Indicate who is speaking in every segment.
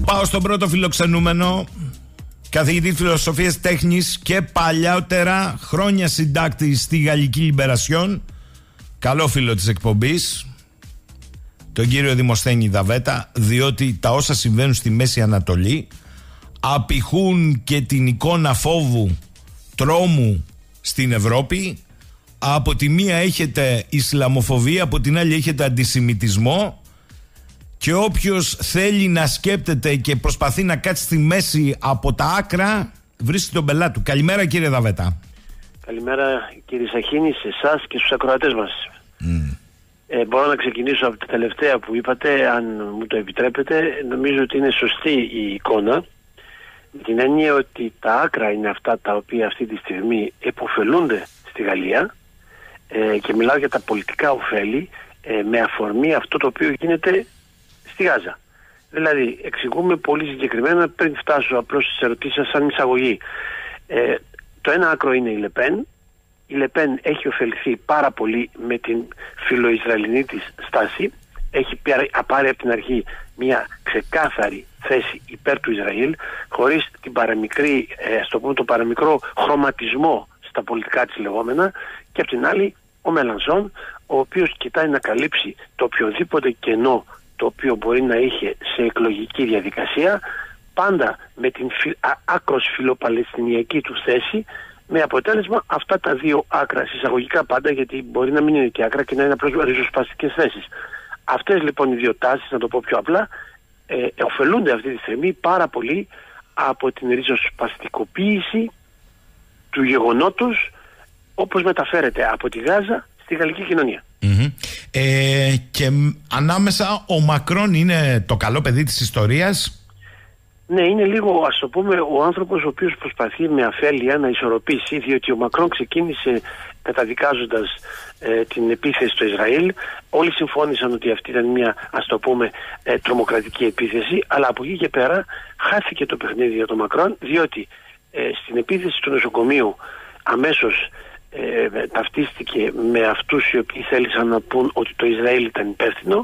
Speaker 1: Πάω στον πρώτο φιλοξενούμενο, καθηγητή φιλοσοφίας τέχνης και παλιότερα χρόνια συντάκτη στη Γαλλική Λιμπερασιόν, καλό φίλο της εκπομπής, τον κύριο Δημοσθένη Δαβέτα, διότι τα όσα συμβαίνουν στη Μέση Ανατολή απηχούν και την εικόνα φόβου, τρόμου στην Ευρώπη. Από τη μία έχετε Ισλαμοφοβία, από την άλλη έχετε αντισημιτισμό, και όποιος θέλει να σκέπτεται και προσπαθεί να κάτσει στη μέση από τα άκρα βρίσκει τον πελάτη του. Καλημέρα κύριε Δαβέτα.
Speaker 2: Καλημέρα κύριε Σαχίνη, σε εσάς και στους ακροατές μας. Μπορώ να ξεκινήσω από τα τελευταία που είπατε, αν μου το επιτρέπετε. Νομίζω ότι είναι σωστή η εικόνα, με την έννοια ότι τα άκρα είναι αυτά τα οποία αυτή τη στιγμή επωφελούνται στη Γαλλία, και μιλάω για τα πολιτικά ωφέλη με αφορμή αυτό το οποίο γίνεται στη Γάζα. Δηλαδή, εξηγούμε πολύ συγκεκριμένα, πριν φτάσω απλώς στις ερωτήσεις σας σαν εισαγωγή. Το ένα άκρο είναι η Λεπέν. Η Λεπέν έχει ωφεληθεί πάρα πολύ με την φιλοϊσραηλινή της στάση. Έχει πάρει από την αρχή μια ξεκάθαρη θέση υπέρ του Ισραήλ, χωρίς την παραμικρή, το παραμικρό χρωματισμό στα πολιτικά της λεγόμενα, και από την άλλη ο Μελανσόν, ο οποίος κοιτάει να καλύψει το οποιοδήποτε κενό το οποίο μπορεί να είχε σε εκλογική διαδικασία, πάντα με την άκρος φιλοπαλαιστινιακή του θέση, με αποτέλεσμα αυτά τα δύο άκρα, συσσαγωγικά πάντα, γιατί μπορεί να μην είναι και άκρα και να είναι απλώς ριζοσπαστικές θέσεις. Αυτές λοιπόν οι δύο τάσεις, να το πω πιο απλά, ωφελούνται αυτή τη στιγμή πάρα πολύ από την ριζοσπαστικοποίηση του γεγονότος όπως μεταφέρεται από τη Γάζα στη γαλλική κοινωνία.
Speaker 1: Και ανάμεσα ο Μακρόν είναι το καλό παιδί της ιστορίας.
Speaker 2: Ναι, είναι λίγο, ας το πούμε, ο άνθρωπος ο οποίος προσπαθεί με αφέλεια να ισορροπήσει, διότι ο Μακρόν ξεκίνησε καταδικάζοντας την επίθεση στο Ισραήλ. Όλοι συμφώνησαν ότι αυτή ήταν μια, ας το πούμε, τρομοκρατική επίθεση, αλλά από εκεί και πέρα χάθηκε το παιχνίδι για τον Μακρόν, διότι στην επίθεση του νοσοκομείου αμέσως ταυτίστηκε με αυτούς οι οποίοι θέλησαν να πούν ότι το Ισραήλ ήταν υπεύθυνο.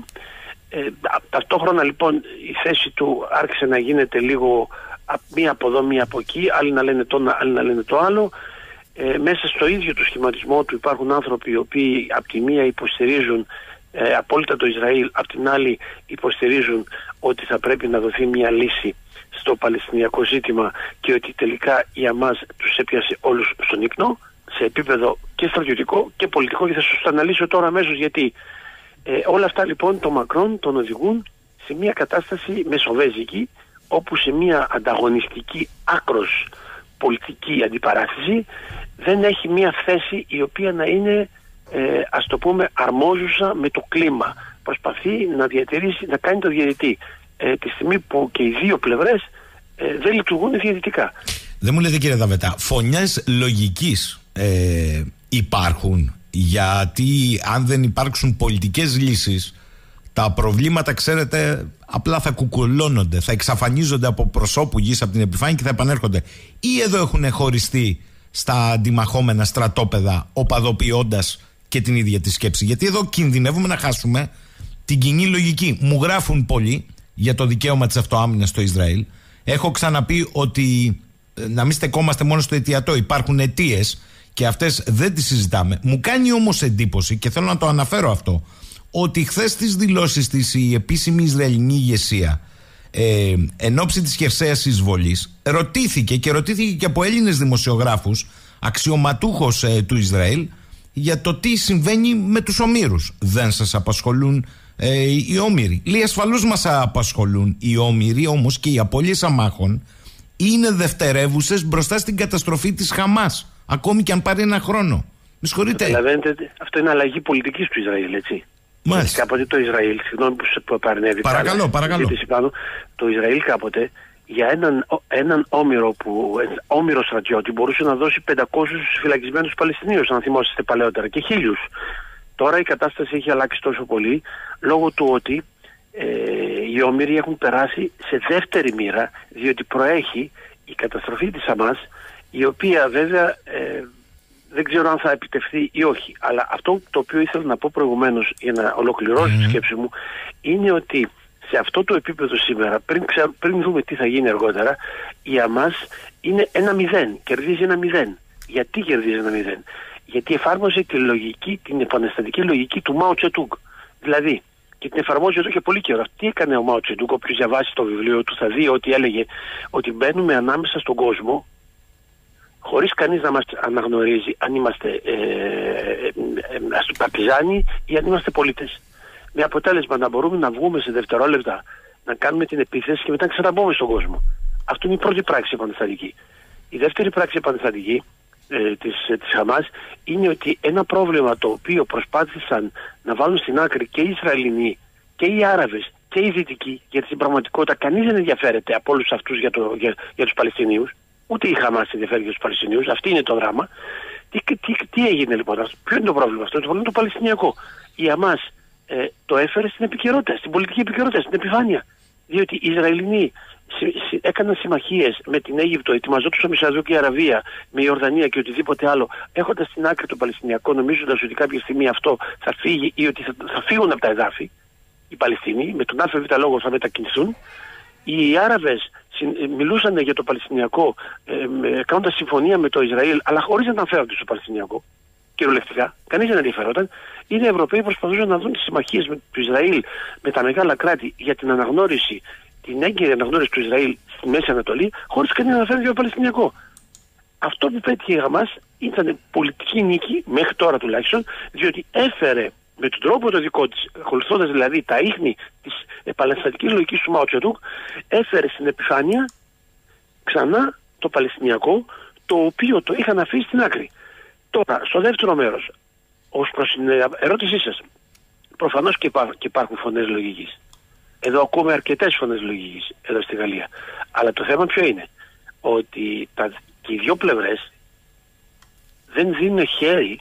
Speaker 2: Ταυτόχρονα λοιπόν η θέση του άρχισε να γίνεται λίγο μία από εδώ, μία από εκεί, άλλοι να λένε το ένα, άλλοι να λένε το άλλο. Μέσα στο ίδιο το σχηματισμό του υπάρχουν άνθρωποι οι οποίοι από τη μία υποστηρίζουν απόλυτα το Ισραήλ, από την άλλη υποστηρίζουν ότι θα πρέπει να δοθεί μια λύση στο παλαιστινιακό ζήτημα και ότι τελικά η Αμάζ τους έπιασε όλους στον ύπνο, σε επίπεδο και στρατιωτικό και πολιτικό, και θα σας το αναλύσω τώρα αμέσως γιατί. Όλα αυτά λοιπόν το Μακρόν τον οδηγούν σε μια κατάσταση μεσοβέζικη, όπου σε μια ανταγωνιστική άκρος πολιτική αντιπαράθεση δεν έχει μια θέση η οποία να είναι, ας το πούμε, αρμόζουσα με το κλίμα. Προσπαθεί να διατηρήσει, να κάνει το διαιτητή, τη στιγμή που και οι δύο πλευρές δεν λειτουργούν διαιτητικά. Δεν
Speaker 1: μου λέτε κύριε Δαβέτα, φωνιές λογικής υπάρχουν? Γιατί αν δεν υπάρξουν πολιτικές λύσεις, τα προβλήματα, ξέρετε, απλά θα κουκουλώνονται, θα εξαφανίζονται από προσώπου γης από την επιφάνεια και θα επανέρχονται. Ή εδώ έχουν χωριστεί στα αντιμαχόμενα στρατόπεδα, οπαδοποιώντας και την ίδια τη σκέψη? Γιατί εδώ κινδυνεύουμε να χάσουμε την κοινή λογική. Μου γράφουν πολλοί για το δικαίωμα της αυτοάμυνας στο Ισραήλ. Έχω ξαναπεί ότι να μην στεκόμαστε μόνο στο αιτιατό. Υπάρχουν αιτίες και αυτές δεν τις συζητάμε. Μου κάνει όμως εντύπωση, και θέλω να το αναφέρω αυτό, ότι χθες στις δηλώσεις της η επίσημη Ισραηλινή ηγεσία, εν ώψη της χερσαίας εισβολής, ρωτήθηκε και από Έλληνες δημοσιογράφους, αξιωματούχος του Ισραήλ, για το τι συμβαίνει με τους ομήρους. Δεν σας απασχολούν οι όμηροι? Λέει, ασφαλώς μας απασχολούν οι όμηροι, όμως και οι απώλειες αμάχων είναι δευτερεύουσες μπροστά στην καταστροφή της Χαμάς, ακόμη και αν πάρει ένα χρόνο. Με συγχωρείτε.
Speaker 2: Καταλαβαίνετε, αυτό είναι αλλαγή πολιτικής του Ισραήλ, έτσι.
Speaker 1: Μάλιστα.
Speaker 2: Κάποτε το Ισραήλ, συγγνώμη που επαρνεύει.
Speaker 1: Παρακαλώ.
Speaker 2: Το Ισραήλ κάποτε για έναν όμηρο στρατιώτη μπορούσε να δώσει 500 φυλακισμένους Παλαιστινίους, αν θυμόσαστε παλαιότερα, και 1.000. Τώρα η κατάσταση έχει αλλάξει τόσο πολύ λόγω του ότι οι όμηροι έχουν περάσει σε δεύτερη μοίρα, διότι προέχει η καταστροφή της Χαμάς, η οποία βέβαια δεν ξέρω αν θα επιτευχθεί ή όχι. Αλλά αυτό το οποίο ήθελα να πω προηγουμένως, για να ολοκληρώσω τη σκέψη μου, είναι ότι σε αυτό το επίπεδο σήμερα, πριν δούμε τι θα γίνει αργότερα, η Χαμάς είναι 1-0, κερδίζει 1-0. Γιατί κερδίζει 1-0? Γιατί εφάρμοσε την επαναστατική λογική του Μάο Τσετούγκ. Δηλαδή, και την εφαρμόζει εδώ και πολύ καιρό. Τι έκανε ο Μάο Τσετούγκ? Όποιος διαβάσει το βιβλίο του θα δει ότι έλεγε ότι μπαίνουμε ανάμεσα στον κόσμο χωρίς κανείς να μας αναγνωρίζει αν είμαστε παρτιζάνοι ή αν είμαστε πολίτες. Με αποτέλεσμα να μπορούμε να βγούμε σε δευτερόλεπτα, να κάνουμε την επίθεση και μετά ξαναμπούμε στον κόσμο. Αυτό είναι η πρώτη πράξη επαναστατική. Η δεύτερη πράξη επαναστατική της Χαμάς είναι ότι ένα πρόβλημα το οποίο προσπάθησαν να βάλουν στην άκρη και οι Ισραηλινοί και οι Άραβες και οι Δυτικοί, γιατί στην πραγματικότητα κανείς δεν ενδιαφέρεται από όλους αυτούς για τους Παλαιστινίους, ούτε η Χαμάς ενδιαφέρει για τους Παλαιστινίους, αυτή είναι το δράμα. Τι έγινε λοιπόν? Ποιο είναι το πρόβλημα? Αυτό το πρόβλημα το Παλαιστινιακό. Η Χαμάς το έφερε στην επικαιρότητα, στην πολιτική επικαιρότητα, στην επιφάνεια. Διότι οι Ισραηλινοί έκαναν συμμαχίες με την Αίγυπτο, ετοιμαζόντουσαν με Σαουδική Αραβία, με Ιορδανία και οτιδήποτε άλλο, έχοντας στην άκρη το Παλαιστινιακό, νομίζοντας ότι κάποια στιγμή αυτό θα φύγει ή ότι θα φύγουν από τα εδάφη. Οι Παλαιστίνοι με τον ΑΒ λόγο θα μετακινηθούν. Οι Άραβες μιλούσαν για το Παλαιστινιακό, κάνοντας συμφωνία με το Ισραήλ, αλλά χωρίς να αναφέρονται στο Παλαιστινιακό. Κυριολεκτικά, κανείς δεν ενδιαφερόταν. Οι Ευρωπαίοι προσπαθούσαν να δουν τις συμμαχίες με το Ισραήλ, με τα μεγάλα κράτη, για την αναγνώριση, την έγκαιρη αναγνώριση του Ισραήλ στη Μέση Ανατολή, χωρίς κανείς να αναφέρει για το Παλαιστινιακό. Αυτό που πέτυχε η Χαμάς ήταν πολιτική νίκη, μέχρι τώρα τουλάχιστον, διότι έφερε με τον τρόπο το δικό της, ακολουθώντας δηλαδή τα ίχνη της επαναστατικής λογικής του Μάο Τσετούγκ, έφερε στην επιφάνεια ξανά το Παλαιστινιακό, το οποίο το είχαν αφήσει στην άκρη. Τώρα, στο δεύτερο μέρος, ως προς την ερώτησή σας, προφανώς και υπάρχουν φωνές λογικής. Εδώ ακούμε αρκετές φωνές λογικής εδώ στη Γαλλία. Αλλά το θέμα ποιο είναι? Ότι και οι δύο πλευρές δεν δίνουν χέρι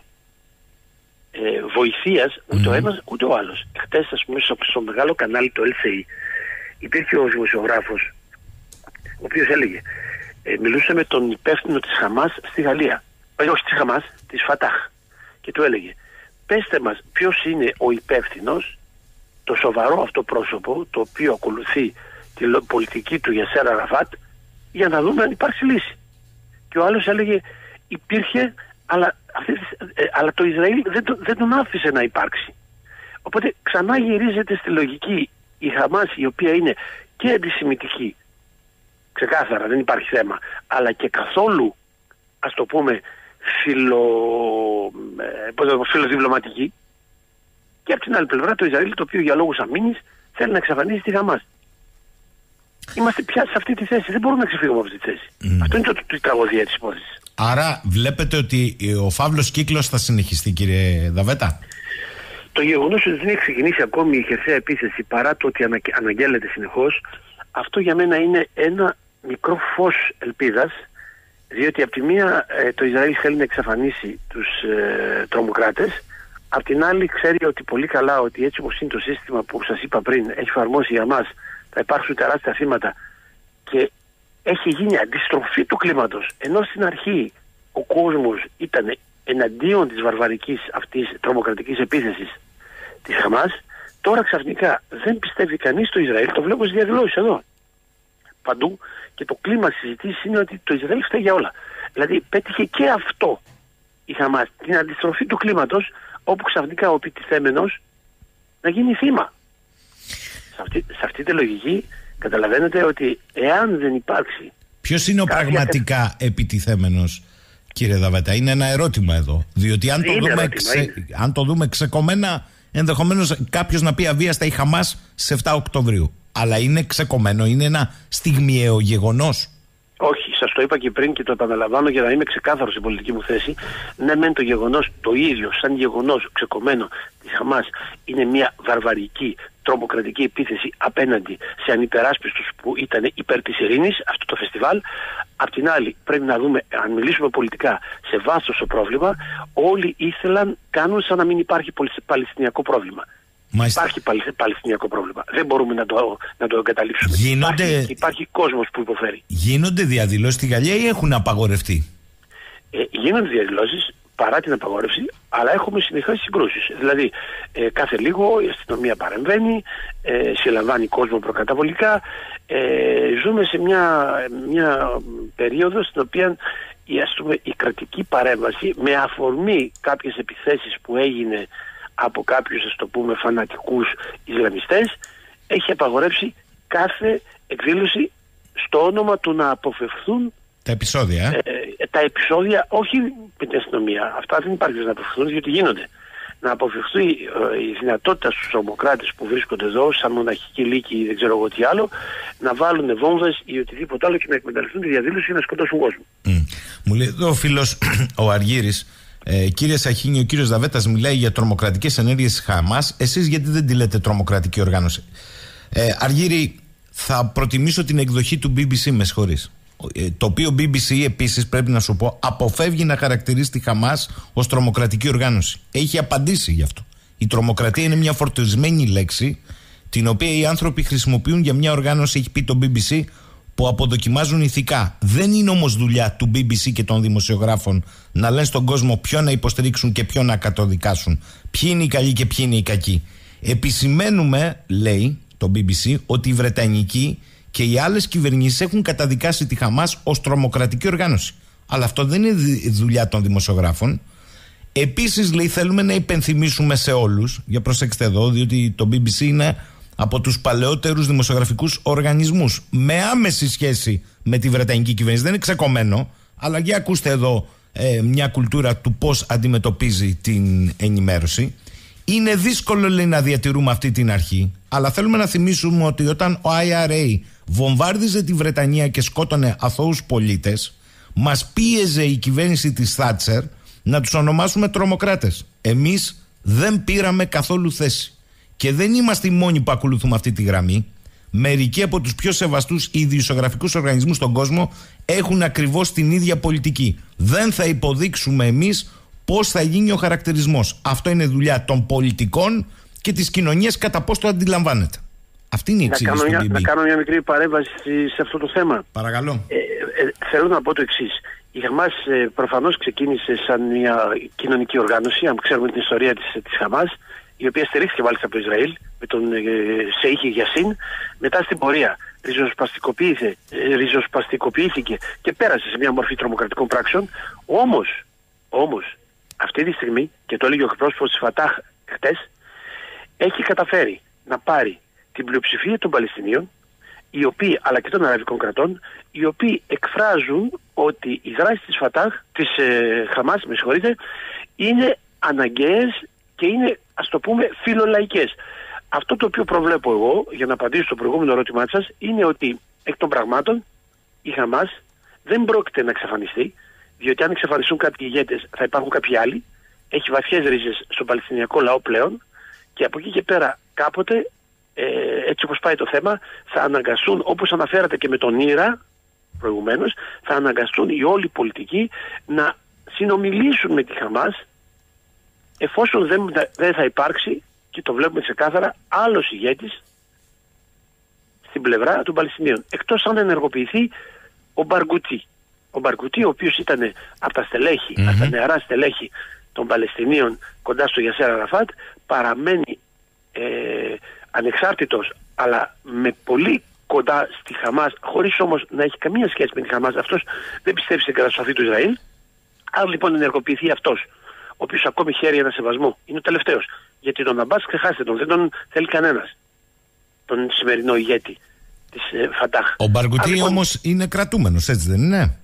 Speaker 2: βοηθείας ούτε ο ένας ούτε ο άλλος. Χτες, ας πούμε, στο μεγάλο κανάλι του LCI υπήρχε ο δημοσιογράφος, ο οποίος έλεγε, μιλούσε με τον υπεύθυνο της Χαμάς στη Γαλλία, όχι της Χαμάς, της Φατάχ, και του έλεγε, πέστε μας ποιος είναι ο υπεύθυνος, το σοβαρό αυτό πρόσωπο, το οποίο ακολουθεί την πολιτική του Γιασέρ Αραφάτ, για να δούμε αν υπάρξει λύση. Και ο άλλος έλεγε, υπήρχε, αλλά το Ισραήλ δεν τον άφησε να υπάρξει. Οπότε ξανά γυρίζεται στη λογική η Χαμάς, η οποία είναι και αντισημιτική, ξεκάθαρα, δεν υπάρχει θέμα, αλλά και καθόλου, ας το πούμε, φιλοδιπλωματική, και από την άλλη πλευρά το Ισραήλ, το οποίο για λόγους αμήνης θέλει να εξαφανίσει τη Χαμάς. Είμαστε πια σε αυτή τη θέση, δεν μπορούμε να ξεφύγουμε από αυτή τη θέση. Αυτό είναι η τραγωδία της υπόθεσης.
Speaker 1: Άρα βλέπετε ότι ο φαύλος κύκλος θα συνεχιστεί, κύριε Δαβέτα?
Speaker 2: Το γεγονός ότι δεν έχει ξεκινήσει ακόμη η χερσαία επίθεση, παρά το ότι αναγγέλλεται συνεχώς, αυτό για μένα είναι ένα μικρό φως ελπίδας, διότι από τη μία το Ισραήλ θέλει να εξαφανίσει τους τρομοκράτες, απ' την άλλη ξέρει ότι πολύ καλά ότι έτσι όπως είναι το σύστημα που σας είπα πριν, έχει εφαρμόσει η Χαμάς, θα υπάρξουν τεράστια θύματα και έχει γίνει αντιστροφή του κλίματος. Ενώ στην αρχή ο κόσμος ήταν εναντίον της βαρβαρικής αυτής τρομοκρατικής επίθεσης της Χαμάς, τώρα ξαφνικά δεν πιστεύει κανείς στο Ισραήλ, το βλέπω στις διαδηλώσεις εδώ παντού, και το κλίμα συζητήσεις είναι ότι το Ισραήλ φταίει για όλα. Δηλαδή πέτυχε και αυτό η Χαμάς, την αντιστροφή του κλίματος, όπου ξαφνικά ο επιτιθέμενος να γίνει θύμα. Σε αυτή τη λογική καταλαβαίνετε ότι εάν δεν υπάρξει...
Speaker 1: Ποιος είναι ο πραγματικά επιτιθέμενος, κύριε Δαβέτα? Είναι ένα ερώτημα εδώ. Διότι αν το δούμε ξεκομμένα, ενδεχομένως κάποιος να πει αβίαστα η Χαμάς σε 7 Οκτωβρίου. Αλλά είναι ξεκομμένο, είναι ένα στιγμιαίο γεγονός.
Speaker 2: Όχι, σας το είπα και πριν και το επαναλαμβάνω για να είμαι ξεκάθαρος στην πολιτική μου θέση. Ναι, μεν το γεγονός το ίδιο, σαν γεγονός ξεκομμένο της Χαμάς, είναι μια βαρβαρική τρομοκρατική επίθεση απέναντι σε ανυπεράσπιστους που ήταν υπέρ της ειρήνης, αυτό το φεστιβάλ. Απ' την άλλη, πρέπει να δούμε, αν μιλήσουμε πολιτικά σε βάθος το πρόβλημα, όλοι ήθελαν, κάνουν σαν να μην υπάρχει παλαιστινιακό πρόβλημα. Μάλιστα. Υπάρχει παλαιστινιακό πρόβλημα. Δεν μπορούμε να το εγκαταλείψουμε. Υπάρχει κόσμος που υποφέρει.
Speaker 1: Γίνονται διαδηλώσεις στη Γαλλία ή έχουν απαγορευτεί?
Speaker 2: Γίνονται διαδηλώσεις παρά την απαγόρευση, Αλλά έχουμε συνεχώς συγκρούσεις. Δηλαδή κάθε λίγο η αστυνομία παρεμβαίνει, συλλαμβάνει κόσμο προκαταβολικά. Ζούμε σε μια περίοδο στην οποία η κρατική παρέμβαση, με αφορμή κάποιες επιθέσεις που έγινε από κάποιους, ας το πούμε, φανατικούς Ισλαμιστές, έχει απαγορεύσει κάθε εκδήλωση στο όνομα του να αποφευθούν
Speaker 1: τα επεισόδια.
Speaker 2: Τα επεισόδια, όχι με την αστυνομία. Αυτά δεν υπάρχει να αποφευθούν, διότι γίνονται. Να αποφευθούν η δυνατότητα στους τρομοκράτες που βρίσκονται εδώ, σαν μοναχική λύκη ή δεν ξέρω εγώ τι άλλο, να βάλουν βόμβες ή οτιδήποτε άλλο και να εκμεταλλευτούν τη διαδήλωση για να σκοτώσουν κόσμο.
Speaker 1: Μου λέει εδώ ο φίλος ο Αργύρης, κύριε Σαχίνη, ο κύριος Δαβέτας μιλάει για τρομοκρατικές ενέργειες της Χαμάς. Εσείς γιατί δεν τη λέτε τρομοκρατική οργάνωση? Αργύρη, θα προτιμήσω την εκδοχή του BBC, με συγχωρείς. Το οποίο BBC επίσης, πρέπει να σου πω, αποφεύγει να χαρακτηρίσει τη Χαμάς ως τρομοκρατική οργάνωση. Έχει απαντήσει γι' αυτό. Η τρομοκρατία είναι μια φορτισμένη λέξη, την οποία οι άνθρωποι χρησιμοποιούν για μια οργάνωση, έχει πει το BBC, που αποδοκιμάζουν ηθικά. Δεν είναι όμως δουλειά του BBC και των δημοσιογράφων να λένε στον κόσμο ποιο να υποστηρίξουν και ποιο να καταδικάσουν, ποιοι είναι οι καλοί και ποιοι είναι οι κακοί. Επισημαίνουμε, λέει το BBC, ότι η Βρετανική και οι άλλες κυβερνήσεις έχουν καταδικάσει τη Χαμάς ως τρομοκρατική οργάνωση. Αλλά αυτό δεν είναι δουλειά των δημοσιογράφων. Επίσης, λέει, θέλουμε να υπενθυμίσουμε σε όλους, για προσέξτε εδώ, διότι το BBC είναι από τους παλαιότερους δημοσιογραφικούς οργανισμούς με άμεση σχέση με τη Βρετανική κυβέρνηση. Δεν είναι ξεκομμένο, αλλά για ακούστε εδώ μια κουλτούρα του πώς αντιμετωπίζει την ενημέρωση. Είναι δύσκολο, λέει, να διατηρούμε αυτή την αρχή, αλλά θέλουμε να θυμίσουμε ότι όταν ο IRA βομβάρδιζε τη Βρετανία και σκότωνε αθώους πολίτες, μας πίεζε η κυβέρνηση της Θάτσερ να τους ονομάσουμε τρομοκράτες. Εμείς δεν πήραμε καθόλου θέση. Και δεν είμαστε οι μόνοι που ακολουθούμε αυτή τη γραμμή. Μερικοί από τους πιο σεβαστούς ειδησιογραφικούς οργανισμούς στον κόσμο έχουν ακριβώς την ίδια πολιτική. Δεν θα υποδείξουμε εμείς πώς θα γίνει ο χαρακτηρισμός. Αυτό είναι δουλειά των πολιτικών και της κοινωνίας, κατά πώς το αντιλαμβάνεται. Αυτή είναι η εξήγηση του BBC.
Speaker 2: Να κάνω μια μικρή παρέμβαση σε αυτό το θέμα.
Speaker 1: Παρακαλώ.
Speaker 2: Θέλω να πω το εξής. Η Χαμάς προφανώς ξεκίνησε σαν μια κοινωνική οργάνωση, αν ξέρουμε την ιστορία της Χαμάς, η οποία στηρίχθηκε μάλιστα από το Ισραήλ με τον Σεΐχη Γιασίν. Μετά στην πορεία ριζοσπαστικοποιήθηκε και πέρασε σε μια μορφή τρομοκρατικών πράξεων. Όμως αυτή τη στιγμή, και το έλεγε ο εκπρόσωπος της Φατάχ χτες, έχει καταφέρει να πάρει την πλειοψηφία των Παλαιστινίων, οι οποίοι, αλλά και των αραβικών κρατών, οι οποίοι εκφράζουν ότι οι δράσεις της Χαμάς, είναι αναγκαίες και είναι, ας το πούμε, φιλολαϊκές. Αυτό το οποίο προβλέπω εγώ, για να απαντήσω στο προηγούμενο ερώτημά σας, είναι ότι εκ των πραγμάτων η Χαμάς δεν πρόκειται να εξαφανιστεί, διότι αν εξαφανιστούν κάποιοι ηγέτες θα υπάρχουν κάποιοι άλλοι. Έχει βαθιές ρίζες στον Παλαιστινιακό λαό πλέον και από εκεί και πέρα κάποτε, έτσι όπως πάει το θέμα, θα αναγκαστούν, όπως αναφέρατε και με τον Ήρα προηγουμένως, θα αναγκαστούν οι όλοι πολιτικοί να συνομιλήσουν με τη Χαμάς, εφόσον δεν θα υπάρξει, και το βλέπουμε ξεκάθαρα, άλλος ηγέτης στην πλευρά των Παλαιστινίων. Εκτός αν ενεργοποιηθεί ο Μπαργκουτί. Ο Μπαργκουτί, ο οποίος ήταν από τα στελέχη, από τα νεαρά στελέχη των Παλαιστινίων κοντά στο Γιασέρ Αραφάτ, παραμένει ανεξάρτητος, αλλά με πολύ κοντά στη Χαμάς, χωρίς όμως να έχει καμία σχέση με τη Χαμάς. Αυτός δεν πιστεύει στην καταστροφή του Ισραήλ. Αν λοιπόν ενεργοποιηθεί αυτός, ο οποίος ακόμη χαίρει ένα σεβασμό, είναι ο τελευταίος. Γιατί τον Αμπάς ξεχάστε τον, δεν τον θέλει κανένας, τον σημερινό ηγέτη της Φατάχ.
Speaker 1: Ο Μπαργκουτί λοιπόν, όμως είναι κρατούμενος, έτσι δεν είναι?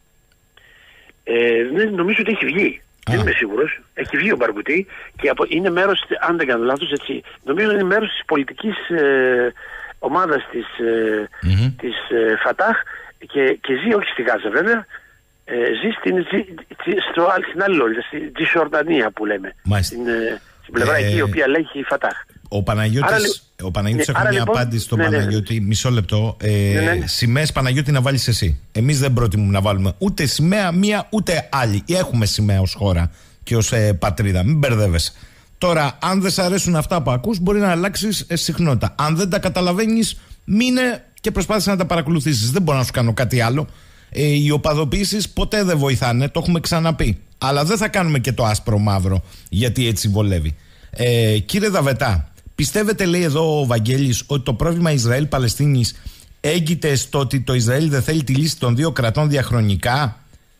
Speaker 2: Ναι, νομίζω ότι έχει βγει. Δεν είμαι σίγουρος. Έχει βγει ο Μπαργκουτί και είναι μέρος, αν δεν κάνω λάθος, έτσι, νομίζω είναι μέρος της πολιτικής ομάδας της Φατάχ και ζει όχι στη Γάζα βέβαια, ζει στην άλλη λόριδα, στη Τζισορδανία που λέμε. Στην πλευρά εκεί η οποία λέγει η Φατάχ.
Speaker 1: Ο Παναγιώτης, έχω μια απάντηση στον Παναγιώτη, μισό λεπτό. Σημαίες, Παναγιώτη, να βάλεις εσύ. Εμείς δεν προτιμούμε να βάλουμε ούτε σημαία μία ούτε άλλη. Έχουμε σημαία ως χώρα και ως πατρίδα. Μην μπερδεύεσαι. Τώρα, αν δεν σ' αρέσουν αυτά που ακούς, μπορεί να αλλάξεις συχνότητα. Αν δεν τα καταλαβαίνεις, μείνε και προσπάθησε να τα παρακολουθήσεις. Δεν μπορώ να σου κάνω κάτι άλλο. Οι οπαδοποιήσεις ποτέ δεν βοηθάνε, το έχουμε ξαναπεί. Αλλά δεν θα κάνουμε και το άσπρο μαύρο, γιατί έτσι βολεύει. Κύριε Δαβετά, πιστεύετε, λέει εδώ ο Βαγγέλης, ότι το πρόβλημα Ισραήλ-Παλαιστίνης έγκυται στο ότι το Ισραήλ δεν θέλει τη λύση των δύο κρατών διαχρονικά?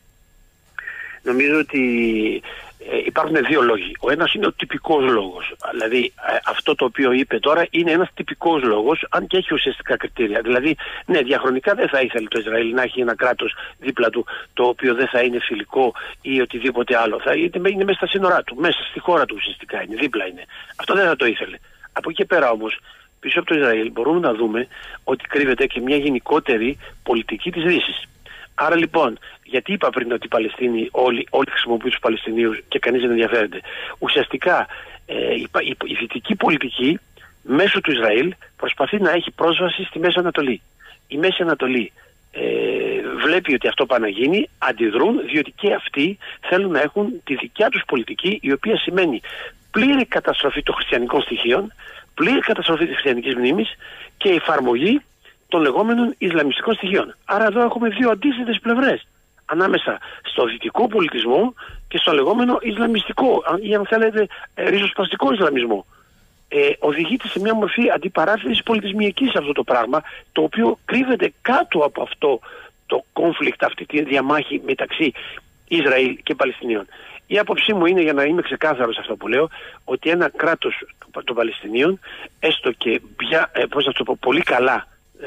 Speaker 2: Νομίζω ότι υπάρχουν δύο λόγοι. Ο ένας είναι ο τυπικός λόγος. Δηλαδή αυτό το οποίο είπε τώρα είναι ένας τυπικός λόγος, αν και έχει ουσιαστικά κριτήρια. Δηλαδή, ναι, διαχρονικά δεν θα ήθελε το Ισραήλ να έχει ένα κράτος δίπλα του το οποίο δεν θα είναι φιλικό ή οτιδήποτε άλλο. Θα είναι μέσα στα σύνορά του, μέσα στη χώρα του ουσιαστικά είναι, δίπλα είναι. Αυτό δεν θα το ήθελε. Από εκεί πέρα όμως, πίσω από το Ισραήλ μπορούμε να δούμε ότι κρύβεται και μια γενικότερη πολιτική της Δύσης. Άρα λοιπόν, γιατί είπα πριν ότι οι Παλαιστίνοι όλοι χρησιμοποιούν τους Παλαιστινίους και κανείς δεν ενδιαφέρεται. Ουσιαστικά η δυτική πολιτική μέσω του Ισραήλ προσπαθεί να έχει πρόσβαση στη Μέση Ανατολή. Η Μέση Ανατολή βλέπει ότι αυτό πάει να γίνει, αντιδρούν, διότι και αυτοί θέλουν να έχουν τη δικιά τους πολιτική, η οποία σημαίνει πλήρη καταστροφή των χριστιανικών στοιχείων, πλήρη καταστροφή της χριστιανικής μνήμης και εφαρμογή των λεγόμενων Ισλαμιστικών στοιχείων. Άρα εδώ έχουμε δύο αντίθετες πλευρές ανάμεσα στο δυτικό πολιτισμό και στο λεγόμενο Ισλαμιστικό ή, αν θέλετε, ριζοσπαστικό Ισλαμισμό. Οδηγείται σε μια μορφή αντιπαράθεσης πολιτισμιακής αυτό το πράγμα, το οποίο κρύβεται κάτω από αυτό το conflict, αυτή τη διαμάχη μεταξύ Ισραήλ και Παλαιστινίων. Η άποψή μου είναι, για να είμαι ξεκάθαρος αυτό που λέω, ότι ένα κράτος των Παλαιστινίων, έστω και πολύ καλά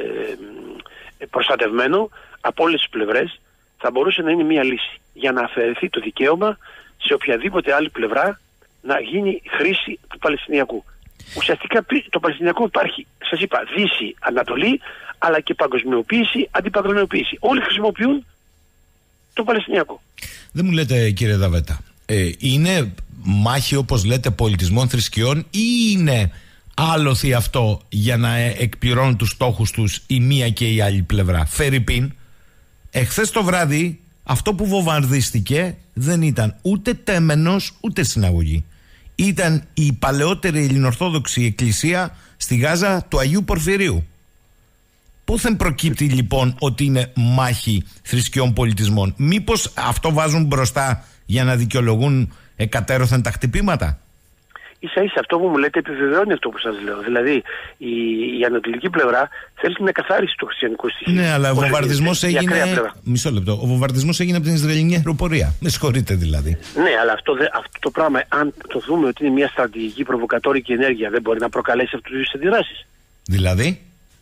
Speaker 2: προστατευμένο από όλες τις πλευρές, θα μπορούσε να είναι μια λύση για να αφαιρεθεί το δικαίωμα σε οποιαδήποτε άλλη πλευρά να γίνει χρήση του Παλαιστινιακού. Ουσιαστικά το Παλαιστινιακό υπάρχει, σας είπα, Δύση, Ανατολή, αλλά και παγκοσμιοποίηση, αντιπαγκοσμιοποίηση. Όλοι χρησιμοποιούν το Παλαιστινιακό.
Speaker 1: Δεν μου λέτε, κύριε Δαβέτα, είναι μάχη, όπως λέτε, πολιτισμών, θρησκειών, ή είναι άλοθη αυτό για να εκπληρώνουν τους στόχους τους η μία και η άλλη πλευρά? Φερρυπίν, εχθές το βράδυ αυτό που βομβαρδίστηκε δεν ήταν ούτε τέμενος ούτε συναγωγή. Ήταν η παλαιότερη ελληνοορθόδοξη εκκλησία στη Γάζα του Αγίου Πορφυρίου. Πόθεν προκύπτει λοιπόν ότι είναι μάχη θρησκειών πολιτισμών? Μήπως αυτό βάζουν μπροστά για να δικαιολογούν εκατέρωθεν τα χτυπήματα?
Speaker 2: Ίσα-ίσα αυτό που μου λέτε επιβεβαιώνει αυτό που σας λέω. Δηλαδή η ανατολική πλευρά θέλει την εκαθάριση του χριστιανικού στοιχείου.
Speaker 1: Ναι, αλλά ο βομβαρδισμός έγινε. Μισό λεπτό. Ο βομβαρδισμός έγινε από την Ισραηλινή αεροπορία. Με συγχωρείτε δηλαδή.
Speaker 2: Ναι, αλλά αυτό το πράγμα, αν το δούμε ότι είναι μια στρατηγική προβοκατόρικη ενέργεια, δεν μπορεί να προκαλέσει αυτού του είδους αντιδράσεις.
Speaker 1: Δηλαδή,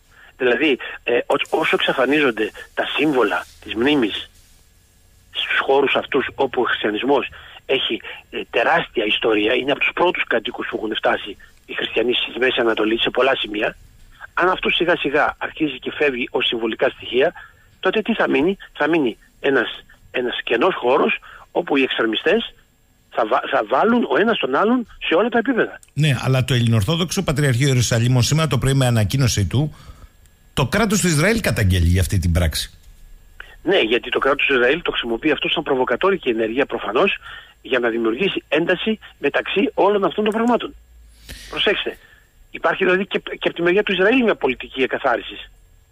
Speaker 2: όσο εξαφανίζονται τα σύμβολα της μνήμης στους χώρους αυτούς όπου ο χριστιανισμός έχει τεράστια ιστορία, είναι από τους πρώτους κατοίκους που έχουν φτάσει οι χριστιανοί στη Μέση Ανατολή σε πολλά σημεία, αν αυτό σιγά σιγά αρχίζει και φεύγει ως συμβολικά στοιχεία, τότε τι θα μείνει? Θα μείνει ένας κενός χώρος όπου οι εξτρεμιστές θα βάλουν ο ένας τον άλλον σε όλα τα επίπεδα.
Speaker 1: Ναι, αλλά το Ελληνοορθόδοξο Πατριαρχείο Ιερουσαλήμων σήμερα το πρωί με ανακοίνωση του, το κράτος του Ισραήλ καταγγέλει για αυτή την πράξη.
Speaker 2: Ναι, γιατί το κράτος του Ισραήλ το χρησιμοποιεί αυτό σαν προβοκατόρικη ενέργεια προφανώς, για να δημιουργήσει ένταση μεταξύ όλων αυτών των πραγμάτων. Προσέξτε, υπάρχει δηλαδή και από τη μεριά του Ισραήλ μια πολιτική εκαθάρισης.